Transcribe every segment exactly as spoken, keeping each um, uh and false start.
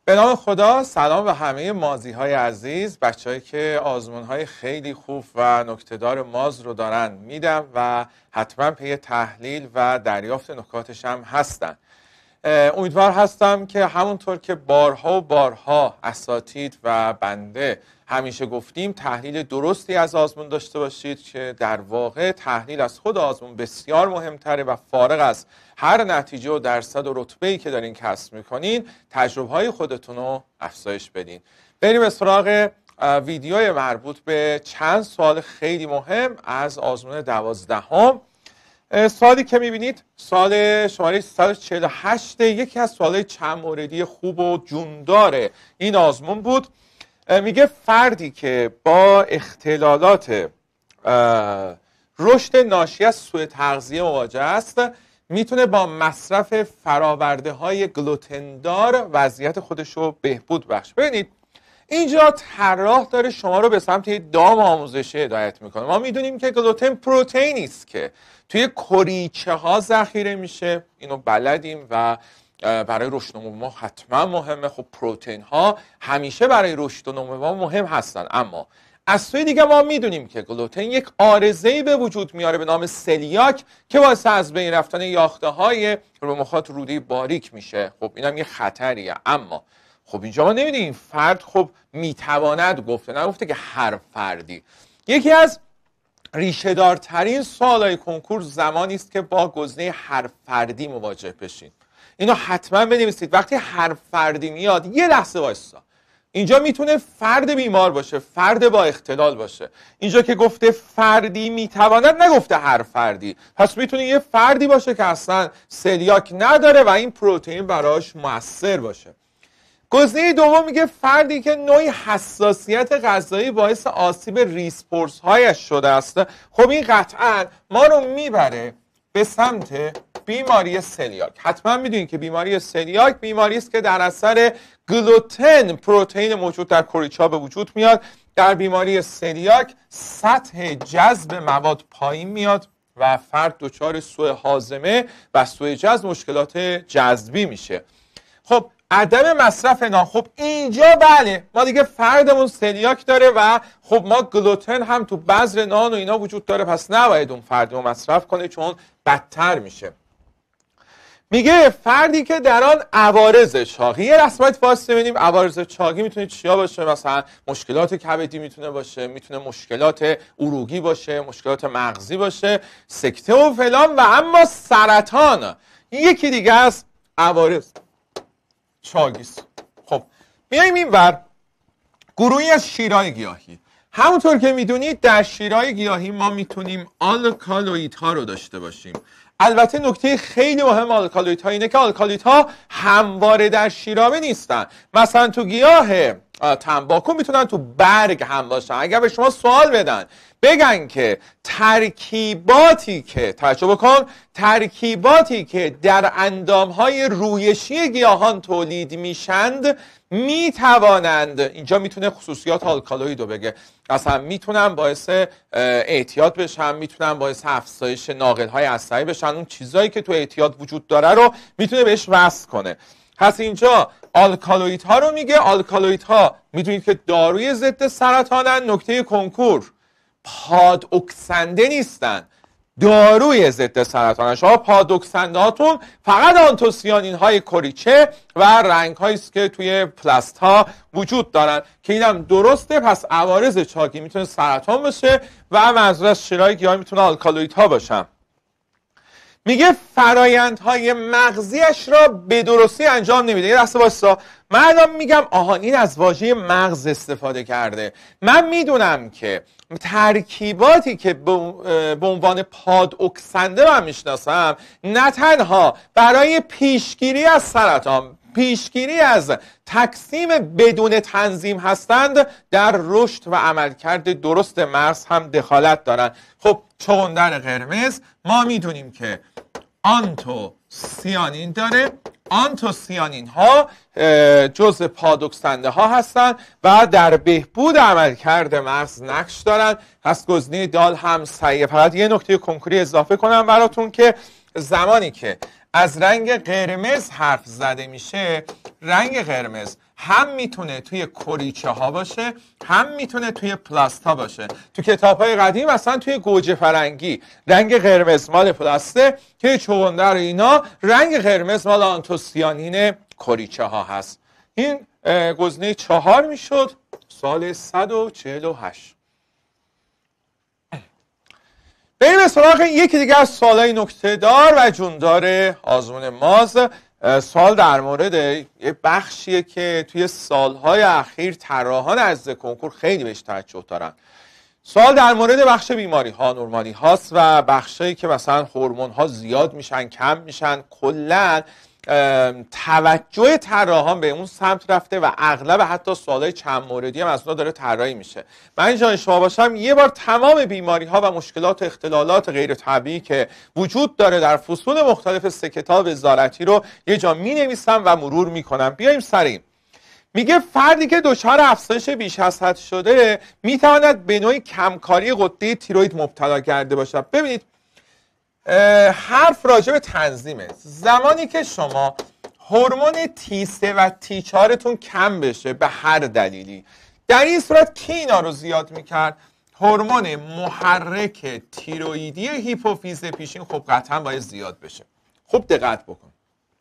به نام خدا، سلام به همه مازی های عزیز، بچه‌هایی که آزمون های خیلی خوب و نکته‌دار ماز رو دارن میدم و حتما پی تحلیل و دریافت نکاتش هم هستن. امیدوار هستم که همونطور که بارها و بارها اساتید و بنده همیشه گفتیم تحلیل درستی از آزمون داشته باشید که در واقع تحلیل از خود آزمون بسیار مهمتره و فارغ از هر نتیجه و درصد و رتبه‌ای که دارین کسب میکنین تجربه‌های خودتون رو افزایش بدین. بریم به سراغ ویدیوی مربوط به چند سوال خیلی مهم از آزمون دوازدهم. سوالی که میبینید سوال شماره صد و چهل و هشت، یکی از سوالای چند موردی خوب و جوندار این آزمون بود. میگه فردی که با اختلالات رشد ناشی از سوء تغذیه مواجه است میتونه با مصرف فراورده های گلوتندار وضعیت خودش رو بهبود بخش. ببینید اینجا طراح داره شما رو به سمت دام آموزشی هدایت میکنه. ما میدونیم که گلوتن پروتئینی است که توی کریچه ها ذخیره میشه، اینو بلدیم و برای رشد و نمو ما حتما مهمه. خب پروتئین ها همیشه برای رشد و نمو ما مهم هستن، اما از سوی دیگه ما میدونیم که گلوتن یک عارضه‌ای به وجود میاره به نام سلیاک که باعث از بین رفتن یاخته های رموخات روده باریک میشه. خب اینم یه خطریه. اما خب اینجا ما نمیدونیم فرد خب میتواند، گفته نگفته که هر فردی. یکی از ریشه دارترین سوالای کنکور زمانی است که با گزینه هر فردی مواجه بشین. اینو حتما بنویسید. وقتی هر فردی میاد یه لحظه وایسا، اینجا میتونه فرد بیمار باشه، فرد با اختلال باشه. اینجا که گفته فردی میتواند، نگفته هر فردی، پس میتونه یه فردی باشه که اصلا سلیاک نداره و این پروتئین براش مؤثر باشه. گزینه دوم میگه فردی که نوعی حساسیت غذایی باعث آسیب ریسپورس هایش شده است. خب این قطعا ما رو میبره به سمت بیماری سلیاک. حتما میدونید که بیماری سلیاک بیماری است که در اثر گلوتن پروتئین موجود در کریچه ها به وجود میاد. در بیماری سلیاک سطح جذب مواد پایین میاد و فرد دچار سوء هاضمه و سوء جذب، مشکلات جذبی میشه. خب عدم مصرف نان، خب اینجا بله ما دیگه فردمون سلیاک داره و خب ما گلوتن هم تو بذر نان و اینا وجود داره، پس نباید اون فرد رو مصرف کنه چون بدتر میشه. میگه فردی که در آن عوارض چاقی، یه رسمت واسه ببینیم عوارض چاقی میتونه چیا باشه؟ مثلا مشکلات کبدی میتونه باشه، میتونه مشکلات عروقی باشه، مشکلات مغزی باشه، سکته و فلان و اما سرطان یکی دیگه از عوارض چاقیست. خب میایم اینور گروهی از شیرهای گیاهی. همونطور که میدونید در شیرهای گیاهی ما میتونیم آلکالوئیدها رو داشته باشیم. البته نکته خیلی مهم آلکالوئیدها اینه که آلکالوئیدها همواره در شیرابه نیستن. مثلا تو گیاه تنباکو میتونن تو برگ هم باشن. اگر به شما سوال بدن بگن که ترکیباتی که توجه بکن ترکیباتی که در اندامهای رویشی گیاهان تولید میشند میتوانند، اینجا میتونه خصوصیات آلکالوئید رو بگه، مثلا میتونن باعث اعتیاد بشن، میتونن باعث افزایش ناقل‌های عصبی بشن، اون چیزایی که تو اعتیاد وجود داره رو میتونه بهش وصل کنه. پس اینجا آلکالوئیدها رو میگه. آلکالوئیدها میدونید که داروی ضد سرطانن. نکته کنکور پادوکسنده نیستن، داروی ضد سرطان. شما پادوکسنده هاتون فقط آنتوسیانین های کریچه و رنگ هایی است که توی پلاست ها وجود دارن که اینم درسته. پس عوارض چاقی میتونه سرطان باشه و منظور از شیرهای گیاهی میتونه آلکالوئیدها باشن. میگه فرایندهای مغزیش را به درستی انجام نمیده. یه لحظه واسا، من الان میگم آها این از واژه مغز استفاده کرده. من میدونم که ترکیباتی که به عنوان پادوکسنده من میشناسم نه تنها برای پیشگیری از سرطان، پیشگیری از تقسیم بدون تنظیم هستند، در رشد و عملکرد درست مغز هم دخالت دارند. خب چغندر قرمز ما میدونیم که آنتوسیانین داره. آنتوسیانین ها جزء پادوکسنده ها هستن و در بهبود عملکرد مغز نقش دارن. پس گزینه دال هم صحیحه. فقط یه نکته کنکوری اضافه کنم براتون که زمانی که از رنگ قرمز حرف زده میشه، رنگ قرمز هم میتونه توی کریچه ها باشه، هم میتونه توی پلاست ها باشه. تو کتاب های قدیم مثلا توی گوجه فرنگی رنگ قرمز مال پلاسته، توی چغندر اینا رنگ قرمز مال آنتوسیانین کریچه ها هست. این گزینه چهار میشد. سال صد و چهل و هشت. بریم به سراغ یکی دیگه از سوالای نکته‌دار و جوندار آزمون ماز. سوال در مورد یه بخشیه که توی سالهای اخیر طراحان از کنکور خیلی بهش توجه دارن. سوال در مورد بخش بیماری ها، نورمالی هاست و بخشایی که مثلا هورمون ها زیاد میشن، کم میشن. کلا توجه طراحان به اون سمت رفته و اغلب حتی سوالای چند موردی هم از اونها داره طراحی میشه. من جای شما باشم یه بار تمام بیماری ها و مشکلات و اختلالات غیر طبیعی که وجود داره در فصول مختلف سه کتاب وزارتی رو یه جا می نویسم و مرور میکنم. بیایم سریع. میگه فردی که دچار افزایش بیش از حد شده میتواند به نوعی کمکاری غده تیروئید مبتلا کرده باشد. ببینید حرف راجع به تنظیمه. زمانی که شما هورمون تی سه و تی چهار تون کم بشه به هر دلیلی، در این صورت کی اینا رو زیاد میکرد؟ هورمون محرک تیروئیدی هیپوفیز پیشین خب قطعا باید زیاد بشه. خوب دقت بکن.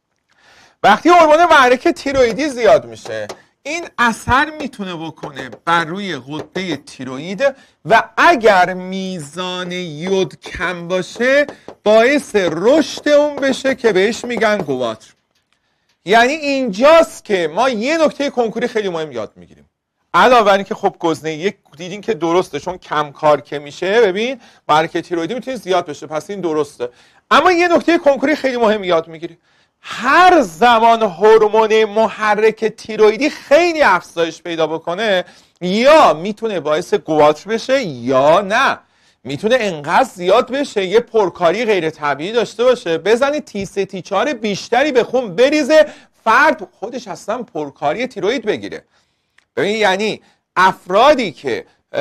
وقتی هورمون محرک تیروئیدی زیاد میشه، این اثر میتونه بکنه بر روی غده تیروئید و اگر میزان یود کم باشه باعث رشد اون بشه که بهش میگن گواتر. یعنی اینجاست که ما یه نکته کنکوری خیلی مهم یاد میگیریم. علاوه بر اینکه خب گزینه یک دیدین که درسته، چون کم کار که میشه، ببین محرک تیروئیدی میتونه زیاد بشه، پس این درسته. اما یه نکته کنکوری خیلی مهم یاد میگیریم. هر زمان هورمون محرک تیروئیدی خیلی افزایش پیدا بکنه، یا میتونه باعث گواتر بشه یا نه میتونه انقدر زیاد بشه یه پرکاری غیر طبیعی داشته باشه، بزنی تی سه تی چهار بیشتری به خون بریزه، فرد خودش اصلا پرکاری تیروئید بگیره. ببین یعنی افرادی که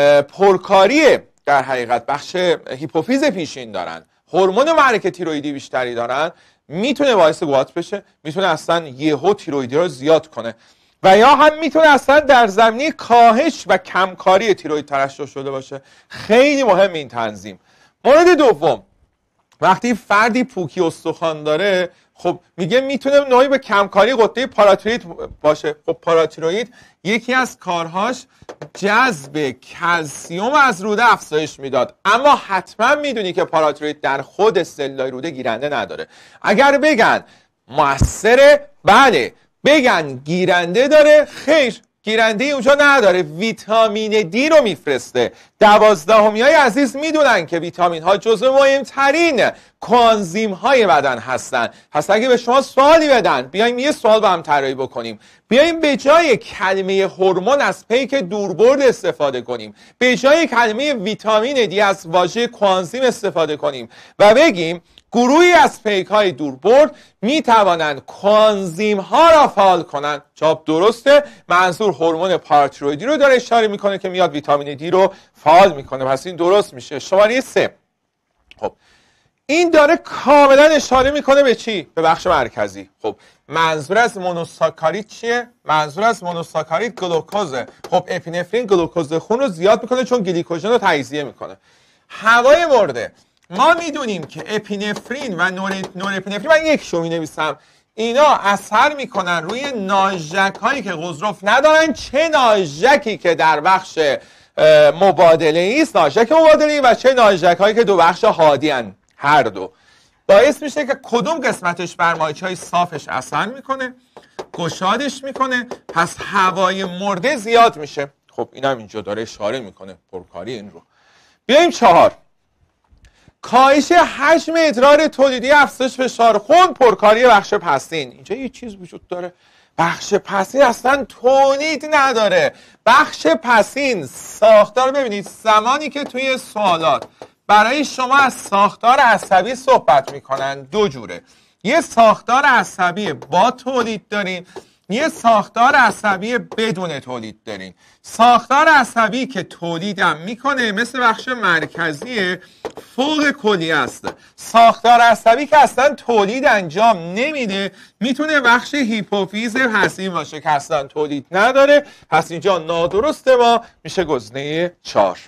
پرکاری در حقیقت بخش هیپوفیز پیشین دارن، هورمون محرک تیروئیدی بیشتری دارن، میتونه باعث گواتر بشه، میتونه اصلا یهو تیروئیدی رو زیاد کنه و یا هم میتونه اصلا در زمینه کاهش و کمکاری تیروئید ترشح شده باشه. خیلی مهم این تنظیم. مورد دوم، وقتی فردی پوکی استخوان داره، خب میگه میتونه نوعی به کمکاری غده پاراتیروئید باشه. خب پاراتیروئید یکی از کارهاش جذب کلسیوم از روده افزایش میداد، اما حتما میدونی که پاراتیروئید در خود سلولای روده گیرنده نداره. اگر بگن مؤثره، بله. بگن گیرنده داره، خیر، گیرنده اونجا نداره. ویتامین دی رو میفرسته. دوازدهمی های عزیز میدونن که ویتامین ها جزو مهمترین کوانزیم های بدن هستن. پس اگه به شما سوالی بدن، بیایم یه سوال با هم طراحی بکنیم. بیایم به جای کلمه هورمون از پیک دوربرد استفاده کنیم، به جای کلمه ویتامین دی از واژه کوانزیم استفاده کنیم و بگیم گروهی از پیک های دوربرد می توانند کوانزیم ها را فعال کنند. جواب درسته. منظور هورمون پاراتیروئیدی رو داره اشاره میکنه که میاد ویتامین دی رو فعال میکنه، پس این درست میشه. شماره سه. خب این داره کاملا اشاره میکنه به چی؟ به بخش مرکزی. خب منظور از مونوساکارید چیه؟ منظور از مونوساکارید گلوکوزه. خب اپینفرین گلوکوز خون رو زیاد میکنه چون گلیکوژن رو تجزیه میکنه. هوای مرده، ما میدونیم که اپینفرین و نورپینفرین، من یک شو می نویسم، اینا اثر میکنن روی ناژک هایی که غضروف ندارن، چه ناژکی که در بخش مبادله است، ناژک مبادله، و چه ناژک هایی که دو بخش هادی ان، هر دو. باعث میشه که کدوم قسمتش بر مایچه های صافش اثر میکنه، گشادش میکنه، پس هوای مرده زیاد میشه. خب این هم اینجا داره اشاره میکنه پرکاری این رو. بیایم چهار. کاهش حجم ادرار تولیدی، افزایش فشار خون، پرکاری بخش پستین. اینجا یه چیز وجود داره، بخش پستین اصلا تولید نداره. بخش پستین ساختار، ببینید زمانی که توی سوالات برای شما از ساختار عصبی صحبت میکنن، دو جوره. یه ساختار عصبی با تولید داریم، یه ساختار عصبی بدون تولید داریم. ساختار عصبی که تولیدم میکنه مثل بخش مرکزیه، فوق کلیه است. ساختار عصبی که اصلا تولید انجام نمیده، میتونه بخش هیپوفیز پسیو باشه که اصلا تولید نداره. پس اینجا نادرسته، ما میشه گزینه چهار.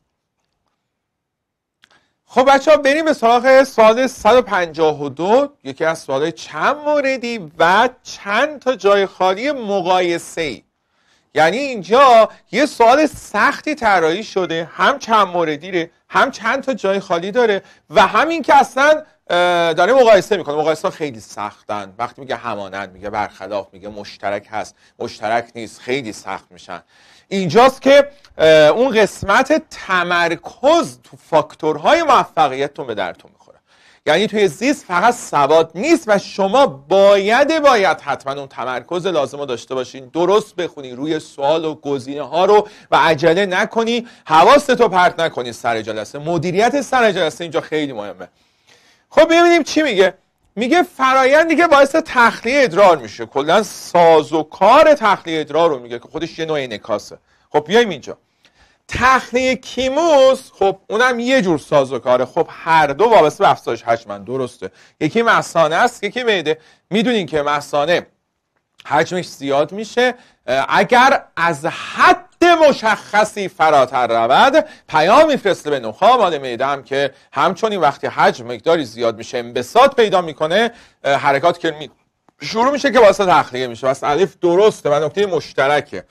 خب بچه ها بریم به سراغ سوال صد و پنجاه و دو، یکی از سوالای چند موردی و چند تا جای خالی مقایسه‌ای. یعنی اینجا یه سوال سختی طراحی شده، هم چند موردیه، هم چند تا جای خالی داره و همین که اصلا داره مقایسه میکنه. مقایسه ها خیلی سختن، وقتی میگه همانند، میگه برخلاف، میگه مشترک هست، مشترک نیست، خیلی سخت میشن. اینجاست که اون قسمت تمرکز تو فاکتورهای موفقیتتون به درتون میخوره. یعنی توی زیست فقط سواد نیست و شما باید باید حتما اون تمرکز لازم رو داشته باشین، درست بخونی روی سوال و گزینه ها رو و عجله نکنی، حواستو پرت نکنی سر جلسه. مدیریت سر جلسه اینجا خیلی مهمه. خب ببینیم چی میگه. میگه فرایندی که باعث تخلیه ادرار میشه، کلا سازوکار تخلیه ادرار رو میگه که خودش یه نوع انعکاسه. خب بیایم اینجا. تخلیه کیموس، خب اونم یه جور سازوکاره. خب هر دو وابسته به افزایش حجم، درسته. یکی مثانه است، یکی معده. میدونین که مثانه حجمش زیاد میشه اگر از حد مشخصی فراتر رود، پیام میفرسته به نخاع. مال معده هم که همچنین وقتی حجم مقداری زیاد میشه، انبساط پیدا میکنه، حرکات که می... شروع میشه که واسه تخلیه میشه. واسه الف درسته و نکته مشترکه.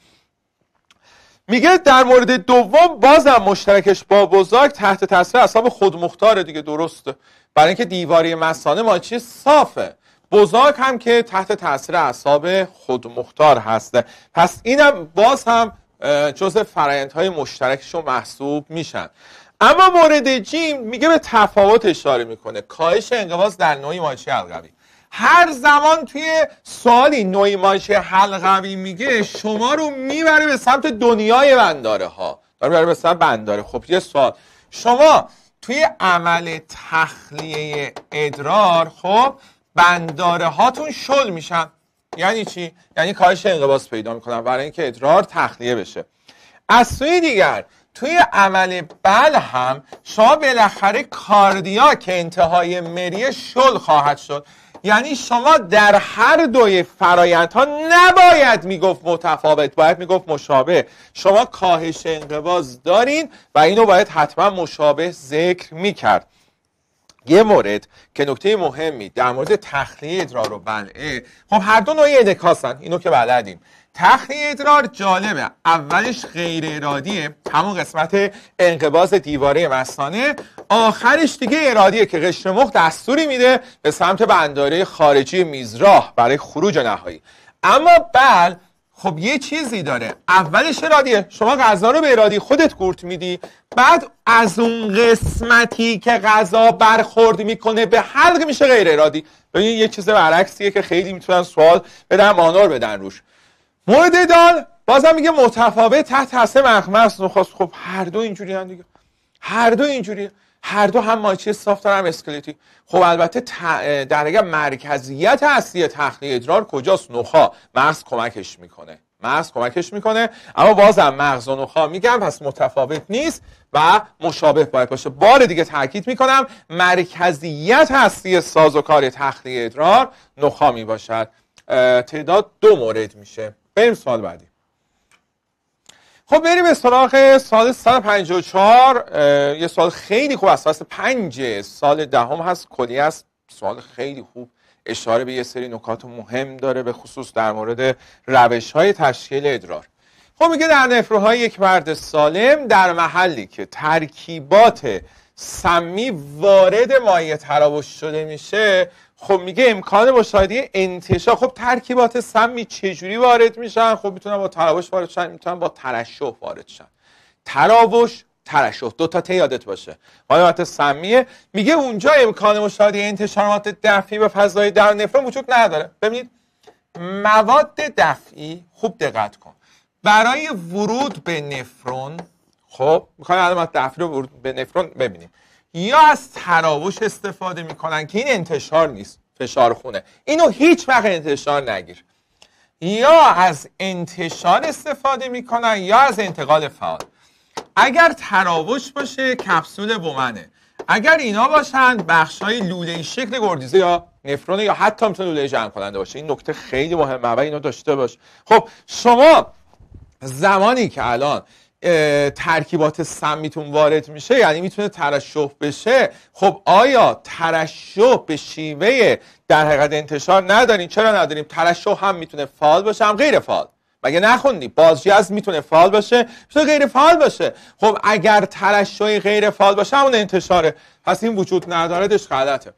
میگه در مورد دوم بازم مشترکش با بزرگ تحت تاثیر اعصاب خودمختاره دیگه، درسته. برای اینکه دیواره مثانه ماچی صافه، بزرگ هم که تحت تاثیر اعصاب خودمختار هسته. پس اینم باز هم جزء فرآیندهای مشترکشون محسوب میشن. اما مورد جیم میگه به تفاوت اشاره میکنه، کاهش انقباض در نوعی ماهیچه حلقوی. هر زمان توی سوالی نوعی ماهیچه حلقوی میگه، شما رو میبره به سمت دنیای بنداره ها، داره میبره به سمت بنداره. خب یه سوال، شما توی عمل تخلیه ادرار، خب بنداره هاتون شل میشن. یعنی چی؟ یعنی کاهش انقباض پیدا میکنن برای اینکه ادرار تخلیه بشه. از سوی دیگر توی عمل بل هم شما بالاخره کاردیا که انتهای مریه شل خواهد شد. یعنی شما در هر دوی فرایندها نباید میگفت متفاوت، باید میگفت مشابه. شما کاهش انقباض دارین و اینو باید حتما مشابه ذکر میکرد. یه مورد که نکته مهمی در مورد تخلیه ادرار و بلعه، خب هر دو نوعی انعکاسن، اینو که بلدیم. تخلیه ادرار جالبه، اولش غیر ارادیه، همون قسمت انقباض دیواره مثانه. آخرش دیگه ارادیه که قشر مخ دستوری میده به سمت بنداره خارجی میزراه برای خروج نهایی. اما بل خب یه چیزی داره، اولش ارادیه، شما غذا رو به ارادی خودت قورت میدی، بعد از اون قسمتی که غذا برخورد میکنه به حلق میشه غیر ارادی. ببین یه چیز برعکسیه که خیلی میتونن سوال بدن، مانور بدن روش. مورد دال بازم میگه متفاوت تحت تاثیر مخمص نخواست. خب هر دو اینجوری هم دیگه، هر دو اینجوریه، هر دو هم ماهیچه صاف دارن هم اسکلتی. خب البته در اگه مرکزیت اصلی تخلیه ادرار کجاست؟ نخاع. مغز کمکش میکنه، مغز کمکش میکنه، اما بازم مغز و نخاع میگم، پس متفاوت نیست و مشابه باید باشه. بار دیگه تاکید میکنم، مرکزیت اصلی سازوکار تخلیه ادرار نخاع میباشد. تعداد دو مورد میشه. بریم سوال بعدی. خب بریم به سراغ سال صد و پنجاه و چهار. یه سوال خیلی خوب است، فصل پنج سال دهم هست، کلی است. سوال خیلی خوب، اشاره به یه سری نکات مهم داره، به خصوص در مورد روش‌های تشکیل ادرار. خب میگه در نفروهای یک مرد سالم در محلی که ترکیبات سمی وارد مایع تراوش شده میشه، خب میگه امکان مشاهده انتشار. خب ترکیبات سمی چجوری وارد میشن؟ خب میتونن با تراوش وارد شن، میتونن با ترشح وارد شن. تراوش، ترشح، دو تا ت یادت باشه. مایعات سمیه. میگه اونجا امکان مشاهده انتشارات دفعی به فضای در نفرون وجود نداره. ببینید مواد دفعی، خوب دقت کن، برای ورود به نفرون، خب میخوایم علامت دفعی رو ورود به نفرون ببینیم، یا از تراوش استفاده میکنن که این انتشار نیست، فشار خونه، اینو هیچ وقت انتشار نگیر، یا از انتشار استفاده میکنن یا از انتقال فعال. اگر تراوش باشه کپسول بومنه، اگر اینا باشن بخشای لوله شکل گردیزه یا نفرون یا حتی میتونه لوله جمع کننده باشه. این نکته خیلی مهمه و اینو داشته باش. خب شما زمانی که الان ترکیبات سمیتون وارد میشه، یعنی میتونه ترشح بشه، خب آیا ترشح به شیوه در حقیقت انتشار نداریم؟ چرا نداریم؟ ترشح هم میتونه فعال باشه هم غیر فعال. مگه نخوندی بازجذب میتونه فعال باشه میتونه غیر فعال باشه؟ خب اگر ترشح غیر فعال باشه همون انتشاره، پس این وجود نداردش غلطه.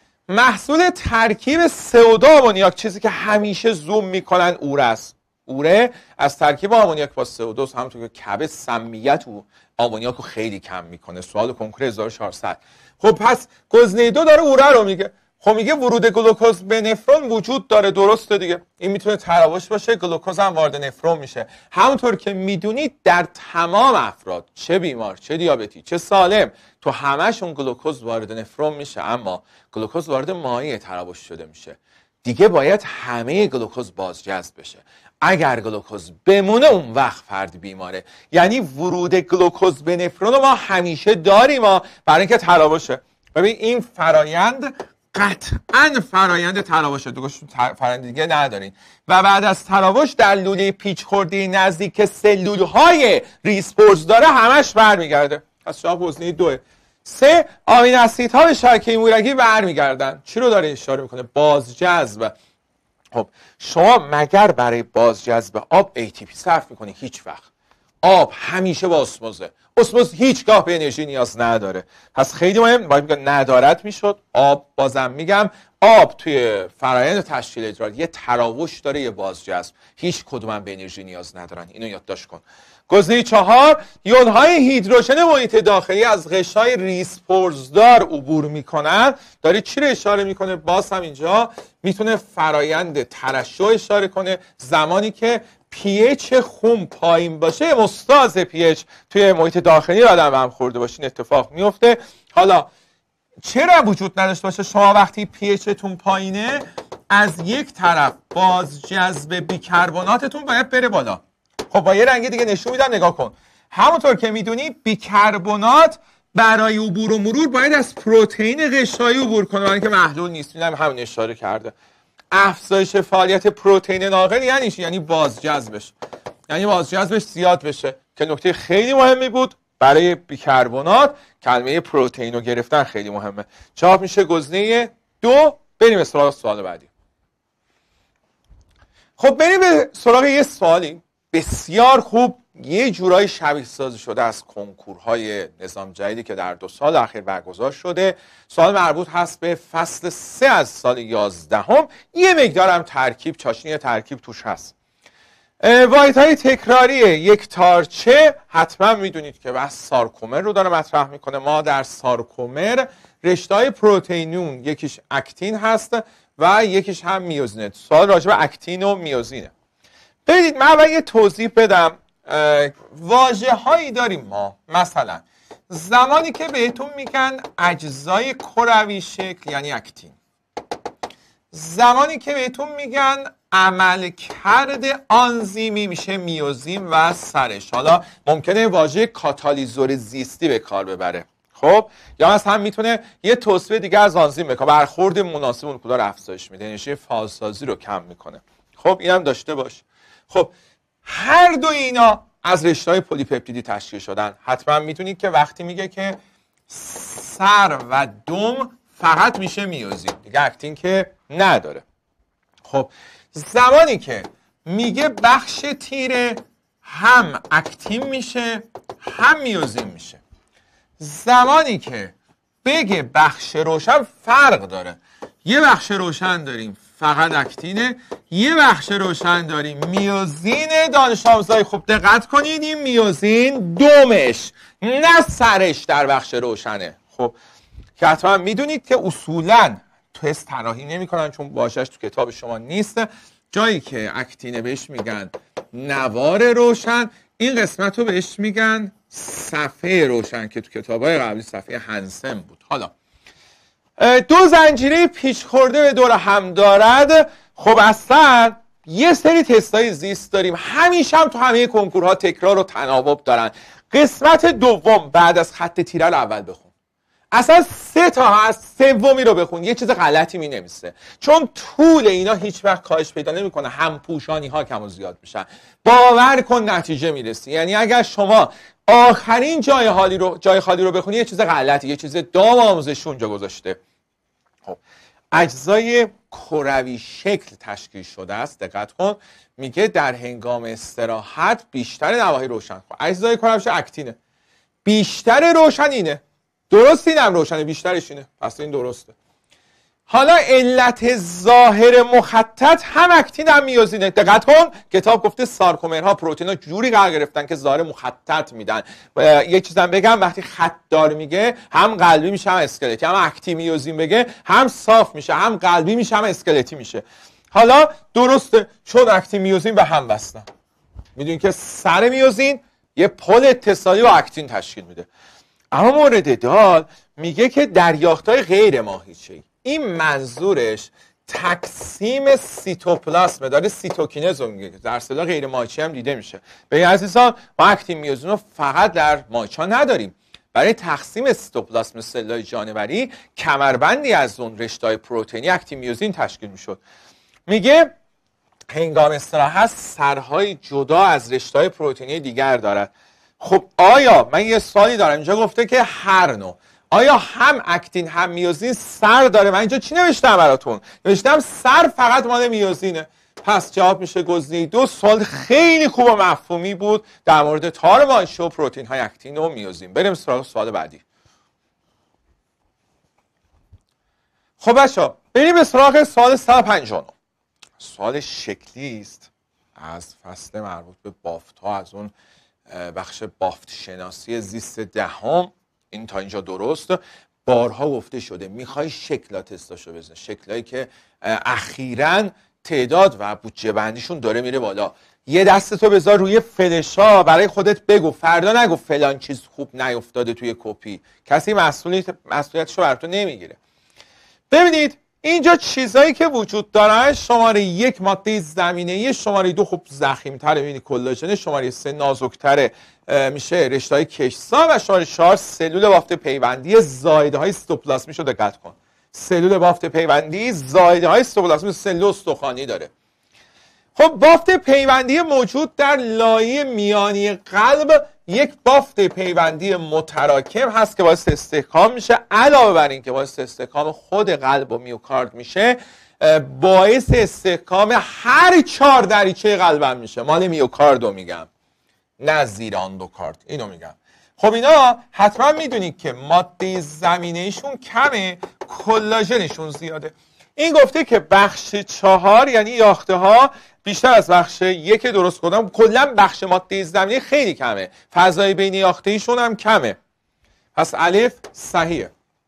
محصول ترکیب سه و دو آمونیاک، چیزی که همیشه زوم میکنن اوره است. اوره از ترکیب آمونیاک با سه و دو، همونطور که کبد سمیت و آمونیاک رو خیلی کم میکنه. سوال کنکور هزار و چهارصد. خب پس گزینه دو داره اوره رو میگه. خب میگه ورود گلوکوز به نفرون وجود داره، درسته دیگه. این میتونه تراوش باشه، گلوکوز هم وارد نفرون میشه. همونطور که میدونید در تمام افراد، چه بیمار، چه دیابتی، چه سالم، تو همشون گلوکوز وارد نفرون میشه، اما گلوکوز وارد مایع تراوش شده میشه. دیگه باید همه گلوکوز بازجذب بشه. اگر گلوکوز بمونه اون وقت فرد بیماره. یعنی ورود گلوکوز به نفرون ما همیشه داریم ما برای اینکه تراوشه. ببین این فرایند قطعاً فرایند تراوشه، دوگاش فرایند دیگه ندارین. و بعد از تراوش در لوله پیچ خورده نزدیک سلول‌های ریسپورز داره همش برمیگرده. پس شما گزینه دوه. سه، آمین اسیدها به شبکه مورگی برمیگردن. چی رو داره اشاره میکنه؟ بازجذب. خب شما مگر برای بازجذب آب ای تی پی صرف میکنی؟ هیچ وقت. آب همیشه با اسموزه. اسموز هیچگاه به انرژی نیاز نداره. پس خیلی مهم، باید میگم ندارد میشد. آب، بازم میگم آب توی فرآیند تشکیل ادرار یه تراوش داره، یه بازجذب. هیچ کدوم به انرژی نیاز ندارن. اینو یادداشت کن. گزینه چهار، یونهای هیدروژن محیط داخلی از غشای ریسپورزدار عبور میکنن. داره چی رو اشاره میکنه؟ باز هم اینجا میتونه فرایند ترشح اشاره کنه. زمانی که پی اچ خون پایین باشه، مستاز پی اچ توی محیط داخلی آدم هم خورده باشین اتفاق میفته. حالا چرا وجود نداشته باشه؟ شما وقتی پی اچ تون پایینه، از یک طرف بازجذب بیکربناتتون باید بره بالا. خب با یه رنگ دیگه نشون میدم، نگاه کن. همونطور که میدونی بیکربنات برای عبور و مرور باید از پروتئین غشایی عبور کنه، برای اینکه محلول نیست. اینم همون اشاره کرده. افزایش فعالیت پروتئین ناقل یعنی چی؟ یعنی بازجذبش، یعنی بازجذبش زیاد بشه، که نکته خیلی مهمی بود برای بیکربنات. کلمه پروتئین رو گرفتن خیلی مهمه. جواب میشه گزینه دو. بریم سراغ سوال بعدی. خب بریم به سراغ یه سوالی بسیار خوب، یه جورای شبیه سازی شده از کنکورهای نظام جدیدی که در دو سال اخیر برگزار شده. سوال مربوط هست به فصل سه از سال یازدهم. یه مقدار هم ترکیب، چاشنی ترکیب توش هست. واحدهای تکراری یک تارچه، حتما میدونید که بحث سارکومر رو داره مطرح میکنه. ما در سارکومر رشته‌های پروتئینون، یکیش اکتین هست و یکیش هم میوزینه. سوال راجع به اکتین و میوزینه. ببینید من اول یه توضیح بدم. واژه هایی داریم ما، مثلا زمانی که بهتون میگن اجزای کروی شکل یعنی اکتین، زمانی که بهتون میگن عملکرد آنزیمی میشه میوزین و سرش. حالا ممکنه واژه کاتالیزور زیستی به کار ببره، خب، یا مثلا میتونه یه توصیف دیگه از آنزیم بکنه، برخورد مناسب اون کدار افزایش میده، انرژی فازسازی رو کم میکنه. خب اینم داشته باش. خب هر دو اینا از رشته‌های پلی‌پپتیدی تشکیل شدن. حتما میتونید که وقتی میگه که سر و دم فقط میشه میوزین، دیگه اکتین که نداره. خب زمانی که میگه بخش تیره، هم اکتین میشه هم میوزین میشه. زمانی که بگه بخش روشن، فرق داره. یه بخش روشن داریم فقط اکتینه، یه بخش روشن داریم میوزین. دانش آموزای خوب دقت کنید، این میوزین دومش نه سرش در بخش روشنه. خب که حتما میدونید که اصولا تست طراحی نمی‌کنن چون واژه‌اش تو کتاب شما نیست. جایی که اکتینه بهش میگن نوار روشن، این قسمت رو بهش میگن صفحه روشن که تو کتاب‌های قبلی صفحه هنسن بود. حالا دو زنجیره پیچ خورده به دور هم دارد. خب اصلا یه سری تستای زیست داریم، همیشه هم تو همه کنکورها تکرار و تناوب دارن. قسمت دوم بعد از خط تیره رو اول بخون. اصلا سه تا هست، سومی رو بخون یه چیز غلطی می نویسه، چون طول اینا هیچ وقت کاهش پیدا نمیکنه، هم پوشانی ها کم و زیاد میشن. باور کن نتیجه میرسی. یعنی اگر شما آخرین جای خالی رو جای خالی رو بخونی یه چیز غلطی، یه چیز دام آموزشی اونجا گذاشته. خب اجزای کروی شکل تشکیل شده است. دقت کن، میگه در هنگام استراحت بیشتر نواحی روشن. خب اجزای کروی شکل اکتینه، بیشتر روشن اینه. درست اینم روشنه، بیشترش اینه، پس این درسته. حالا علت ظاهر مخطط هم اکتین هم میوزینه. دقت کن کتاب گفته سارکومرها پروتئینا جوری قرار گرفتن که ظاهر مخطط میدن. یه چیزم بگم، وقتی خط دار میگه هم قلبی میشه هم اسکلتی، هم اکتین میوزین بگه هم صاف میشه هم قلبی میشه هم اسکلتی میشه. حالا درسته، چون اکتین میوزین به هم وصلن. میدونین که سر میوزین یه پل اتصالی با اکتین تشکیل میده. اما مورد دال میگه که در یافت‌های غیر ماهیچه‌ای، این منظورش تقسیم سیتوپلاسم داره، سیتوکینز رو میگه، در اصطلاح غیر ماهیچه هم دیده میشه. به عزیزان ما اکتین میوزین رو فقط در ماهیچه‌ها نداریم. برای تقسیم سیتوپلاسم سل‌های جانوری کمربندی از اون رشته‌های پروتئینی اکتین میوزین تشکیل میشد. میگه هنگام استراحت سرهای جدا از رشته‌های پروتئینی دیگر دارد. خب آیا من یه سوالی دارم، اینجا گفته که هر نوع، آیا هم اکتین هم میوزین سر داره؟ من اینجا چی نوشتم براتون؟ نوشتم سر فقط مال میوزینه. پس جواب میشه گزینه دو. سوال خیلی خوب و مفهومی بود در مورد تار ماهیچه و پروتئین های اکتین و میوزین. بریم سراغ سوال بعدی. خب بچه‌ها بریم به سراغ سوال صد و پنجاه و نه. سوال شکلی است از فصل مربوط به بافت ها، از اون بخش بافت شناسی زیست دهم. این تا اینجا درست. بارها گفته شده میخوای شکلات تستاشو بزن، شکلایی که اخیراً تعداد و بودجه بندیشون داره میره بالا. یه دستتو بذار روی فلشا، برای خودت بگو، فردا نگو فلان چیز خوب نیافتاده توی کپی. کسی مسئولیت مسئولیتشو بر تو نمیگیره. ببینید اینجا چیزایی که وجود داره، شماره یک ماده زمینه‌ای، شماره دو خب ضخیم‌تره می‌بینی کلاژن، شماره سه نازک‌تره میشه رشته‌های کشسان، و شماره چهار سلول بافت پیوندی زایده‌های سیتوپلاسمی شو. دقت کن سلول بافت پیوندی زایده‌های سیتوپلاسمی سلول استخوانی داره. خب بافت پیوندی موجود در لایه میانی قلب یک بافت پیوندی متراکم هست که باعث استحکام میشه. علاوه بر این که باعث استحکام خود قلب و میوکارد میشه، باعث استحکام هر چهار دریچه قلبم میشه. مال میوکاردو میگم، نه زیر اندوکارد، اینو میگم. خب اینا حتما میدونید که ماده زمینه‌ایشون کمه، کلاژنشون زیاده. این گفته که بخش چهار یعنی یاخته ها بیشتر از بخش یک درست کردم. کلا بخش ماده زمینی خیلی کمه، فضای بین یاخته ایشون هم کمه. پس الف صحیحه.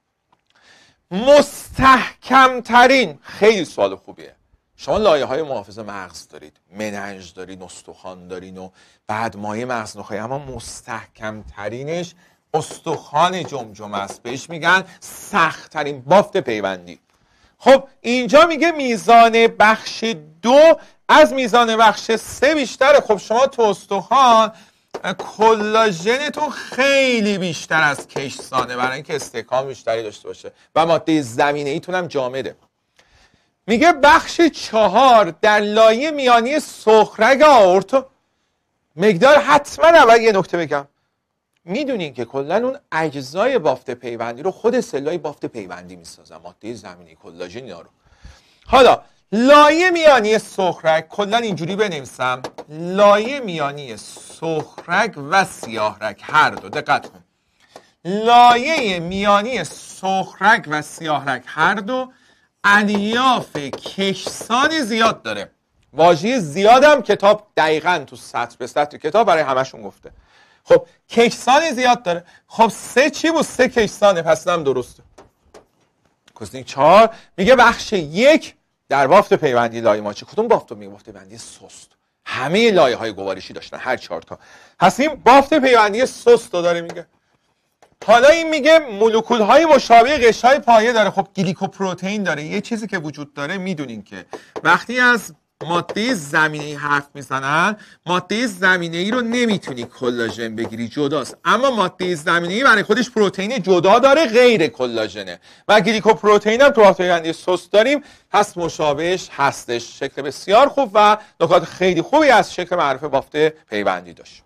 مستحکم ترین، خیلی سوال خوبیه. شما لایه های محافظ مغز دارید، مننج دارید، استخوان دارید و بعد مایع مغز نخاعی، اما مستحکم ترینش استخوان جمجمه است. بهش میگن سخت ترین بافت پیوندی. خب اینجا میگه میزان بخش دو از میزان بخش سه بیشتره. خب شما تو استخوان کلاژنتون خیلی بیشتر از کشسانه برای اینکه استحکام بیشتری داشته باشه و ماده زمینه ایتون هم جامده. میگه بخش چهار در لایه میانی سخرگ آورت مقدار. حتما اول یه نکته بگم، میدونین که کلا اون اجزای بافت پیوندی رو خود سلولای بافت پیوندی میسازن، ماده زمینی، کلاژن اینا رو. حالا لایه میانی سخرگ کلا اینجوری بنویسم، لایه میانی سخرگ و سیاهرگ هر دو. دقت کن، لایه میانی سخرگ و سیاهرگ هر دو الیاف کشسان زیاد داره. واژه زیادم کتاب دقیقاً تو سطر به سطر کتاب برای همشون گفته. خب کشسان زیاد داره. خب سه چی بود؟ سه کشسانه، پس هم درسته. گزینه چهار میگه بخش یک در بافت پیوندی لایه ماهیچه. کدوم بافت رو میگه؟ بافت پیوندی سست. همه لایه های گوارشی داشتن، هر چهار تا. پس این بافت پیوندی سست رو داره میگه. حالا این میگه مولکول های مشابه قشرهای پایه داره. خب گلیکوپروتئین داره. یه چیزی که وجود داره میدونین که وقتی از ماده زمینه‌ای حرف میزنن، ماده زمینه‌ای رو نمیتونی کلاژن بگیری، جداست. اما ماده زمینه‌ای برای خودش پروتئین جدا داره، غیر کلاژنه. و گلیکوپروتئین هم تو آتایندی سس داریم، پس مشابهش هستش. شکل بسیار خوب و نکات خیلی خوبی از شکل معروف بافت پیوندی داشت.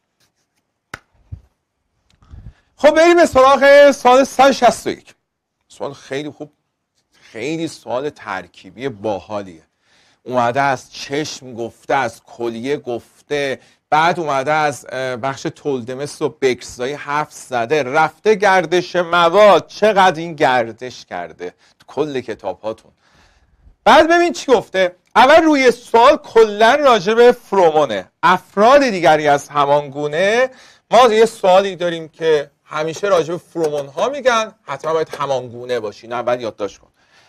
خب بریم به سراغ سوال صد و شصت و یک. سوال خیلی خوب، خیلی سوال ترکیبی باحالیه. اومده از چشم گفته، از کلیه گفته، بعد اومده از بخش تولدمس و بکسایی حرف زده، رفته گردش مواد، چقدر این گردش کرده کل کتاب هاتون. بعد ببین چی گفته. اول روی سوال کلا راجع به فرومونه، افراد دیگری از همان گونه. ما یه سوالی داریم که همیشه راجع به فرومون ها میگن حتما باید همان گونه باشی، نه اول یادداشت کن.